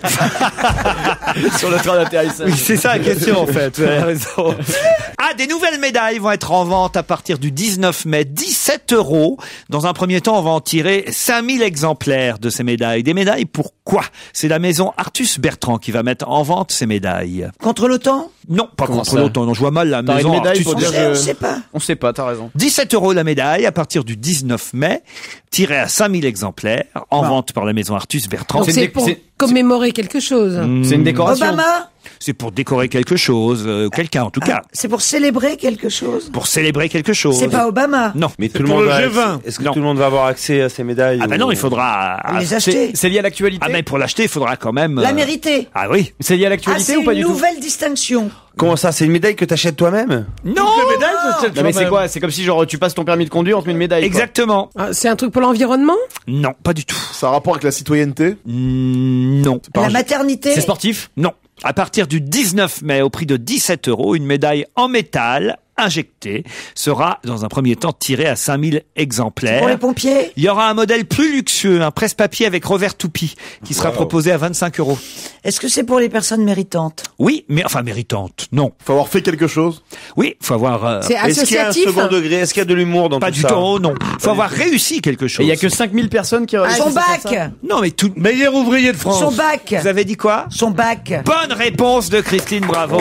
Sur le train d'atterrissage. Oui, c'est ça la question en fait. Vous avez raison. Ah, des nouvelles médailles vont être en vente à partir du dix-neuf mai. dix-sept euros. Dans un premier temps, on va en tirer cinq mille exemplaires de ces médailles. Des médailles pour quoi? C'est la maison Artus Bertrand qui va mettre en vente ces médailles. Contre l'OTAN? Non, pas Comment contre ça l'OTAN. Non, je vois mal la T'as maison une médaille Artus. pour On dire sait, on je- sait pas. On sait pas, t'as raison. dix-sept euros la médaille à partir du dix-neuf mai, tirée à cinq mille exemplaires, en vente par la maison Artus Bertrand. Donc C'est c'est une dé- pour c'est- commémorer quelque chose. C'est une décoration. Obama? C'est pour décorer quelque chose, euh, quelqu'un en tout cas. C'est pour célébrer quelque chose? Pour célébrer quelque chose. C'est pas Obama? Non. Mais tout le pour monde le va G vingt. Est-ce que tout le monde va avoir accès à ces médailles? Ah ben ou- non, il faudra... Les C'est acheter? c'est lié à l'actualité. Ah mais pour l'acheter, il faudra quand même... La euh, mériter? Ah oui. C'est lié à Ah, l'actualité c'est ou pas une du tout? nouvelle distinction. Comment ça? C'est une médaille que t'achètes toi-même? Non. Les médailles, c'est Non mais c'est quoi? C'est comme si genre tu passes ton permis de conduire, on te met une médaille. quoi. Exactement. Ah, c'est un truc pour l'environnement? Non, pas du tout. Ça a rapport avec la citoyenneté? Mm, non. La maternité? C'est sportif? Non. À partir du dix-neuf mai, au prix de dix-sept euros, une médaille en métal injectée sera, dans un premier temps, tirée à cinq mille exemplaires. Pour les pompiers? Il y aura un modèle plus luxueux, un presse-papier avec revers toupie, qui sera proposé à vingt-cinq euros. Est-ce que c'est pour les personnes méritantes? Oui, mais enfin méritante, non. Faut avoir fait quelque chose? Oui, faut avoir... euh, C'est Est-ce qu'il y a un associatif? second degré? Est-ce qu'il y a de l'humour dans pas tout du ça? tout, oh, non. Faut avoir réussi quelque chose. Et il y a que cinq mille personnes qui. Son qui savent bac? ça. Non, mais tout... Meilleur ouvrier de France. Son bac? Vous avez dit quoi? Son bac? Bonne réponse de Christine Bravo.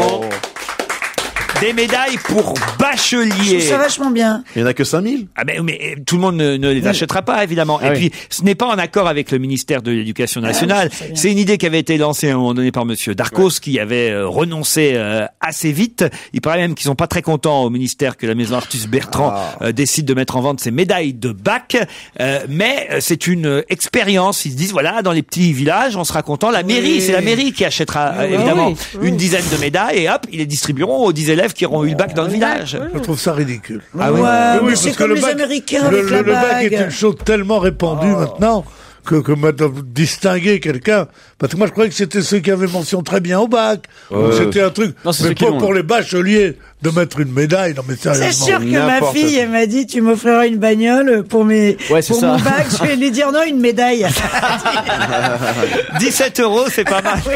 Des médailles pour Je bachelier. trouve ça vachement bien. Il y en a que cinq mille? Ah mais, mais euh, tout le monde ne, ne les achètera pas, évidemment. Ah Et oui. puis, ce n'est pas en accord avec le ministère de l'Éducation nationale. je sais bien. C'est une idée qui avait été lancée à un moment donné par Monsieur Darcos, qui avait euh, renoncé euh, assez vite. Il paraît même qu'ils sont pas très contents au ministère que la maison Artus Bertrand euh, décide de mettre en vente ces médailles de bac. Euh, mais euh, c'est une euh, expérience. Ils se disent, voilà, dans les petits villages, on sera content. La mairie, c'est la mairie qui achètera, euh, Oui, évidemment, oui, oui. une dizaine de médailles. Et hop, ils les distribueront aux dix élèves qui auront eu le bac dans le village. Je trouve ça ridicule. Ah oui. Ouais, Mais oui, mais parce c'est que comme le les bac- Américains le, avec le- la le bac est bague. une chose tellement répandue maintenant que, que maintenant, distinguer quelqu'un. Parce que moi, je croyais que c'était ceux qui avaient mention très bien au bac. Ou c'était un truc. Non, c'est mais ceux qui pas l'ont, pour là. les bacheliers de mettre une médaille. Non, mais C'est sérieusement. sûr que ma n'importe fille, quoi. elle m'a dit, tu m'offriras une bagnole pour mes, Ouais, c'est pour ça. mon bac. Je vais lui dire non, une médaille. dix-sept euros, c'est pas mal.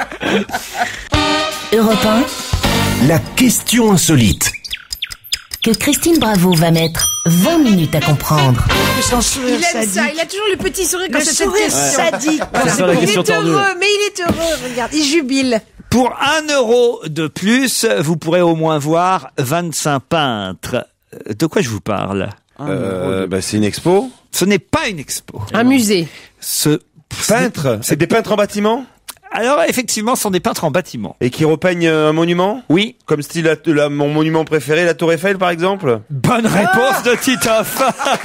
Europe un, La question insolite. que Christine Bravo va mettre vingt minutes à comprendre. Son sourire Il aime ça, sadique. il a toujours le petit sourire quand Le c'est cette sourire question. sadique. C'est sur la Il question est tordue. heureux, mais il est heureux, regarde, il jubile. Pour un euro de plus, vous pourrez au moins voir vingt-cinq peintres. Euh, De quoi je vous parle? Euh, bah, c'est une expo. Ce n'est pas une expo. Un musée. Ce Peintre? C'est des peintres en bâtiment? Alors effectivement, ce sont des peintres en bâtiment. Et qui repeignent euh, un monument? Oui. Comme style la- la- mon monument préféré, la Tour Eiffel, par exemple? Bonne réponse de Titoff.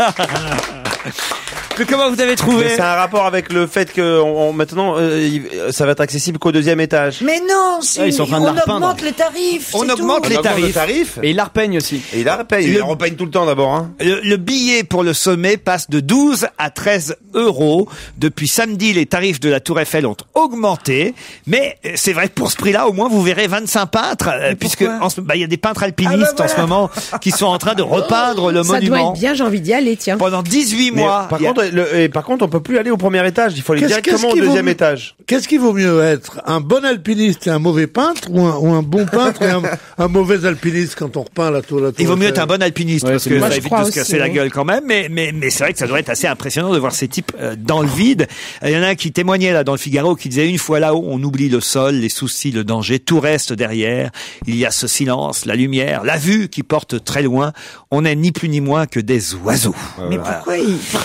Que comment vous avez Mais trouvé? c'est un rapport avec le fait que on, on- maintenant euh, il- ça va être accessible qu'au deuxième étage. Mais non, c'est- Ah, ils sont en train de la on repeindre. augmente les tarifs. On c'est augmente tout. les On augmente tarifs. le tarif. Et il la repeigne aussi. Et il la repaye. Il la repeigne tout le temps d'abord. Hein. Le, le billet pour le sommet passe de douze à treize euros. Depuis samedi, les tarifs de la Tour Eiffel ont augmenté. Mais euh, c'est vrai que pour ce prix-là, au moins, vous verrez vingt-cinq peintres, euh, puisque en ce- bah, il y a des peintres alpinistes Ah bah en ce voilà. moment qui sont en train de repeindre le Ça doit monument. être bien, j'ai envie d'y aller, tiens. Pendant dix-huit Mais mois. par il y a- contre, le, et par contre, on peut plus aller au premier étage. Il faut aller Qu'est-ce- directement qu'est-ce au qui vaut deuxième mieux- étage. Qu'est-ce qui vaut mieux être? Un bon alpiniste et un mauvais peintre ou un, ou un bon peintre et un, un mauvais alpiniste quand on repeint la tour, la tour Il vaut mieux Eiffel? être un bon alpiniste Ouais, parce c'est que mieux. ça Moi, je évite crois de se aussi, casser la oui. gueule quand même. Mais, mais, mais c'est vrai que ça doit être assez impressionnant de voir ces types euh, dans le vide. Il y en a un qui témoignait là dans le Figaro qui disait une fois là-haut, on oublie le sol, les soucis, le danger, tout reste derrière. Il y a ce silence, la lumière, la vue qui porte très loin. On n'est ni plus ni moins que des oiseaux. Mais pourquoi il, pourquoi il, puis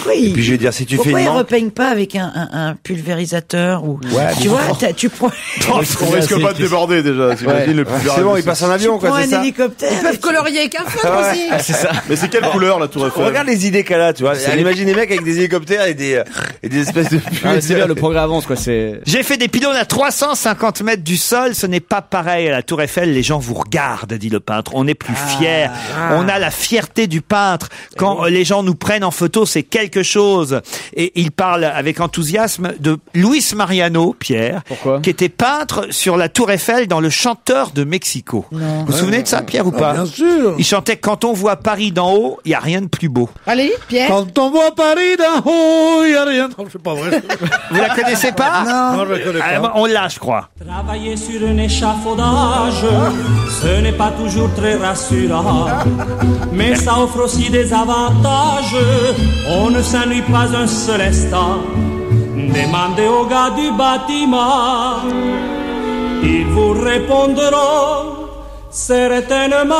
je veux dire, si tu Pourquoi fais ils une menthe... repeignent pas avec un, un, un pulvérisateur ou Ouais, tu vois, t'as- tu prends. On risque pas de déborder déjà, t'imagines le plus C'est bon, il passe en avion, Tu prends quoi, c'est un ça. hélicoptère. Ils peuvent colorier avec un feu Ouais. aussi. Ah, c'est ça. Mais c'est quelle couleur la Tour Eiffel? Regarde les idées qu'elle a, tu vois. Elle imagine des mecs avec des hélicoptères et des, et des espèces de... Ah, c'est bien, le progrès avance, quoi, c'est... J'ai fait des pylônes à trois cent cinquante mètres du sol. Ce n'est pas pareil à la Tour Eiffel. Les gens vous regardent, dit le peintre. On est plus fiers. Ah. On a la fierté du peintre. Quand les gens nous prennent en photo, c'est quelque chose. Et il parle avec enthousiasme de Luis Mariano, Pierre, Pourquoi qui était peintre sur la Tour Eiffel dans Le Chanteur de Mexico. Non. Vous vous souvenez de ça, Pierre, ou Ah, pas? bien sûr. Il chantait « Quand on voit Paris d'en haut, il y a rien de plus beau Allez, Pierre. Quand on voit Paris d'en haut, il n'y a rien. Non, c'est pas vrai. ». Vous la connaissez pas? Non, je ne connais Ah, pas. on l'a, je crois. Travailler sur un échafaudage, ce n'est pas toujours très rassurant, mais ça offre aussi des avantages. On ne s'ennuie pas un seul instant. Demandez aux gars du bâtiment, ils vous répondront certainement.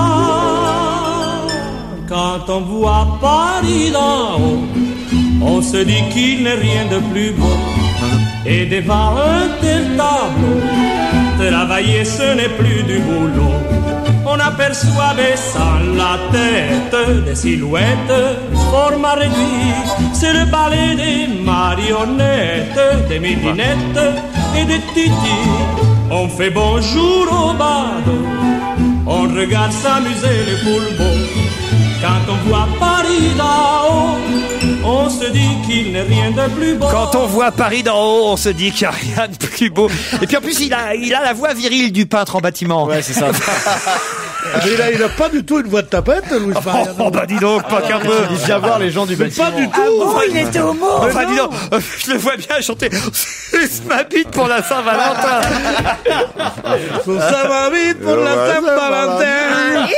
Quand on voit Paris d'en haut, on se dit qu'il n'est rien de plus beau. Et devant un tel tableau, travailler ce n'est plus du boulot. On aperçoit baissant la tête des silhouettes, format réduit. C'est le ballet des marionnettes, des midinettes et des titis. On fait bonjour au badaud, on regarde s'amuser les fourbeaux. Quand on voit Paris d'en haut, on se dit qu'il n'est rien de plus beau. Quand on voit Paris d'en haut, on se dit qu'il n'y a rien de plus beau. Et puis en plus, il a, il a la voix virile du peintre en bâtiment. Ouais, c'est ça. Mais il a, il a pas du tout une voix de tapette, Louis Mariano. Oh, bah dis donc, pas qu'un peu. Il vient voir les gens du Mais bâtiment. pas du tout. Ah bon, il était homo. Enfin, dis donc, euh, je le vois bien chanter « Suce ma bite pour la Saint-Valentin ». Ça va vite pour la Saint-Valentin.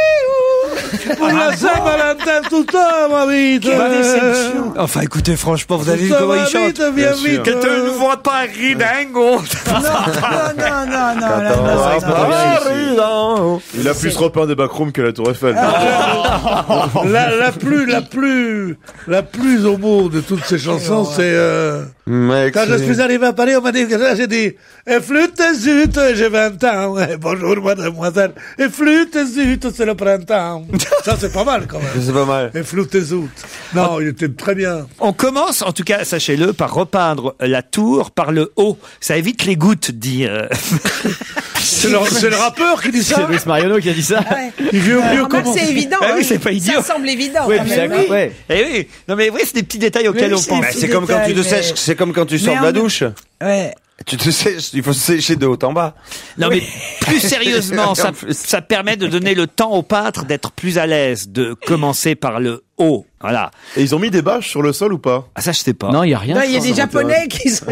Pour la Saint-Valentin, tout ça va vite. Quelle déception. Enfin, écoutez, franchement, vous avez vu Ça comment va il chante? vite, viens vite. Que tu ne vois pas Ridingo. Non, non, non, non, non, là, là, ça va. Il a plus repeint des backrooms que la Tour Eiffel. La, la plus, la plus, la plus homo de toutes ces chansons, c'est, euh, Mec, quand je c'est- suis arrivé à Paris, on m'a dit que ça, j'ai dit, et flûte et zut, j'ai vingt ans, ouais, bonjour mademoiselle, et flûte et zut, c'est le printemps. Ça, c'est pas mal, quand même. C'est pas mal. Et flûte et zut. Non, il était très bien. On commence, en tout cas, sachez-le, par repeindre la tour par le haut. Ça évite les gouttes, dit... euh, C'est le, c'est le rappeur qui dit ça. C'est Luis Mariano qui a dit ça. Il veut mieux Remarque, comment. c'est évident. Bah oui, hein. c'est pas idiot. Ça semble évident. Ouais, quand puis même. ça- ouais. Eh oui, non mais oui, c'est des petits détails auxquels Oui, on c'est- pense. Bah, Petit c'est comme quand tu te détail, sèches, mais- c'est comme quand tu sors Mais de la en- douche. Ouais. Tu te sèches, il faut se sécher de haut en bas. Non mais plus sérieusement, ça, En plus. ça permet de donner le temps au peintre d'être plus à l'aise, de commencer par le haut. Voilà. Et ils ont mis des bâches sur le sol ou pas? Ah ça je sais pas. Non, il y a rien. Non, il y a je des crois. Japonais qui sont.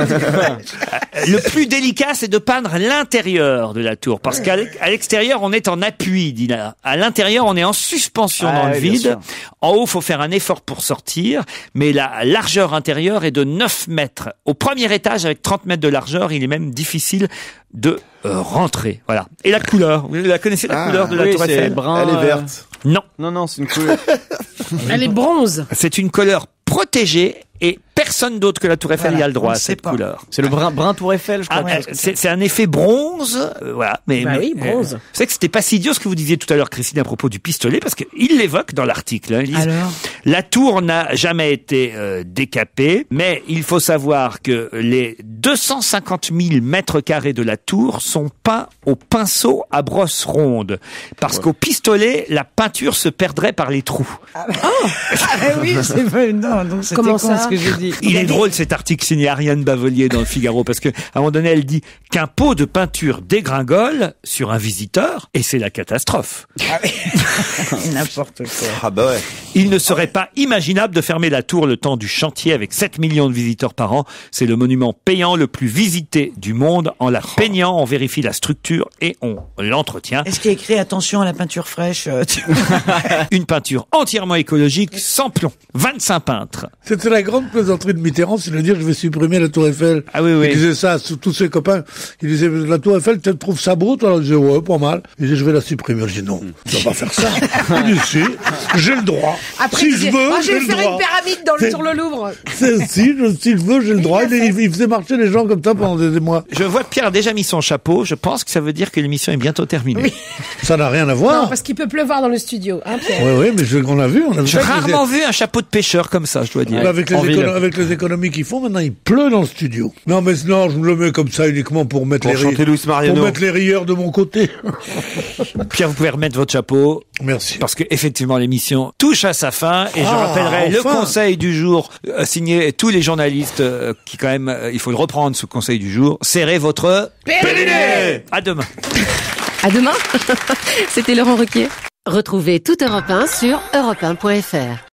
Le plus délicat, c'est de peindre l'intérieur de la tour, parce qu'à l'ex- à l'extérieur, on est en appui, Dina. À l'intérieur, on est en suspension Ah dans le ouais, bien vide. sûr. En haut, faut faire un effort pour sortir, mais la largeur intérieure est de neuf mètres. Au premier étage, avec trente mètres de largeur, il est même difficile de euh, rentrer. Voilà. Et la couleur, vous la connaissez la Ah, couleur de la oui, tour c'est Eiffel brun. Elle est euh, verte. Non, Non, non, c'est une couleur. Elle est bronze. c'est une couleur protégée et personne d'autre que la tour Eiffel Voilà, y a le droit on à ne sait cette pas. couleur. C'est le brun, brun Tour Eiffel, je crois. Ah, quelque euh, chose comme ça. c'est c'est un effet bronze, euh, voilà. Mais, Bah mais, oui, bronze. euh, vous savez que c'était pas si idiot ce que vous disiez tout à l'heure, Christine, à propos du pistolet, parce qu'il l'évoque dans l'article. Hein, ils disent, Alors la tour n'a jamais été euh, décapée, mais il faut savoir que les deux cent cinquante mille mètres carrés de la tour sont peints au pinceau à brosse ronde, parce qu'au pistolet, la peinture se perdrait par les trous. Ah oui, c'est pas, non, donc c'était Comment con ça ce que j'ai dit. Il est drôle cet article signé Ariane Bavelier dans le Figaro parce que à un moment donné elle dit qu'un pot de peinture dégringole sur un visiteur et c'est la catastrophe. N'importe quoi. Ah bah ouais. Il ne serait pas imaginable de fermer la tour le temps du chantier avec sept millions de visiteurs par an. C'est le monument payant le plus visité du monde. En la peignant, on vérifie la structure et on l'entretient. Est-ce qu'il y a écrit attention à la peinture fraîche euh, tu- Une peinture entièrement écologique, sans plomb. vingt-cinq peintres. C'était la grande grande plaisanterie de Mitterrand, c'est de dire je vais supprimer la Tour Eiffel. Ah oui, oui. Il disait ça à tous ses copains. Il disait la Tour Eiffel, tu trouves ça beau? Toi, je disais ouais, pas mal. Il disait je vais la supprimer. Je dis non, tu vas pas faire ça. Il dit si, j'ai le droit. Après, si il je disait, veux, oh, je j'ai vais le faire droit. une pyramide dans le, sur le Louvre. C'est, si, je, si je veux, j'ai le droit. Il, il, il faisait marcher les gens comme ça pendant des, des mois. Je vois que Pierre a déjà mis son chapeau. Je pense que ça veut dire que l'émission est bientôt terminée. Oui. Ça n'a rien à voir. Non, parce qu'il peut pleuvoir dans le studio, hein, Pierre. Oui, oui, mais je, on a vu, on a vu. J'ai ça, rarement vu un chapeau de pêcheur comme ça, je dois dire. Avec les, écono- avec les économies qu'ils font, maintenant il pleut dans le studio. Non, mais non, je me le mets comme ça uniquement pour mettre, Pour les, chanter ri- Luis Mariano. pour mettre les rieurs de mon côté. Pierre, vous pouvez remettre votre chapeau. Merci. Parce que effectivement, l'émission touche à sa fin et je Ah, rappellerai le enfin. conseil du jour euh, signé tous les journalistes euh, qui quand même, euh, il faut le reprendre ce conseil du jour. Serrez votre périnée. À demain. À demain. C'était Laurent Ruquier. Retrouvez tout Europe un sur europe un point F R.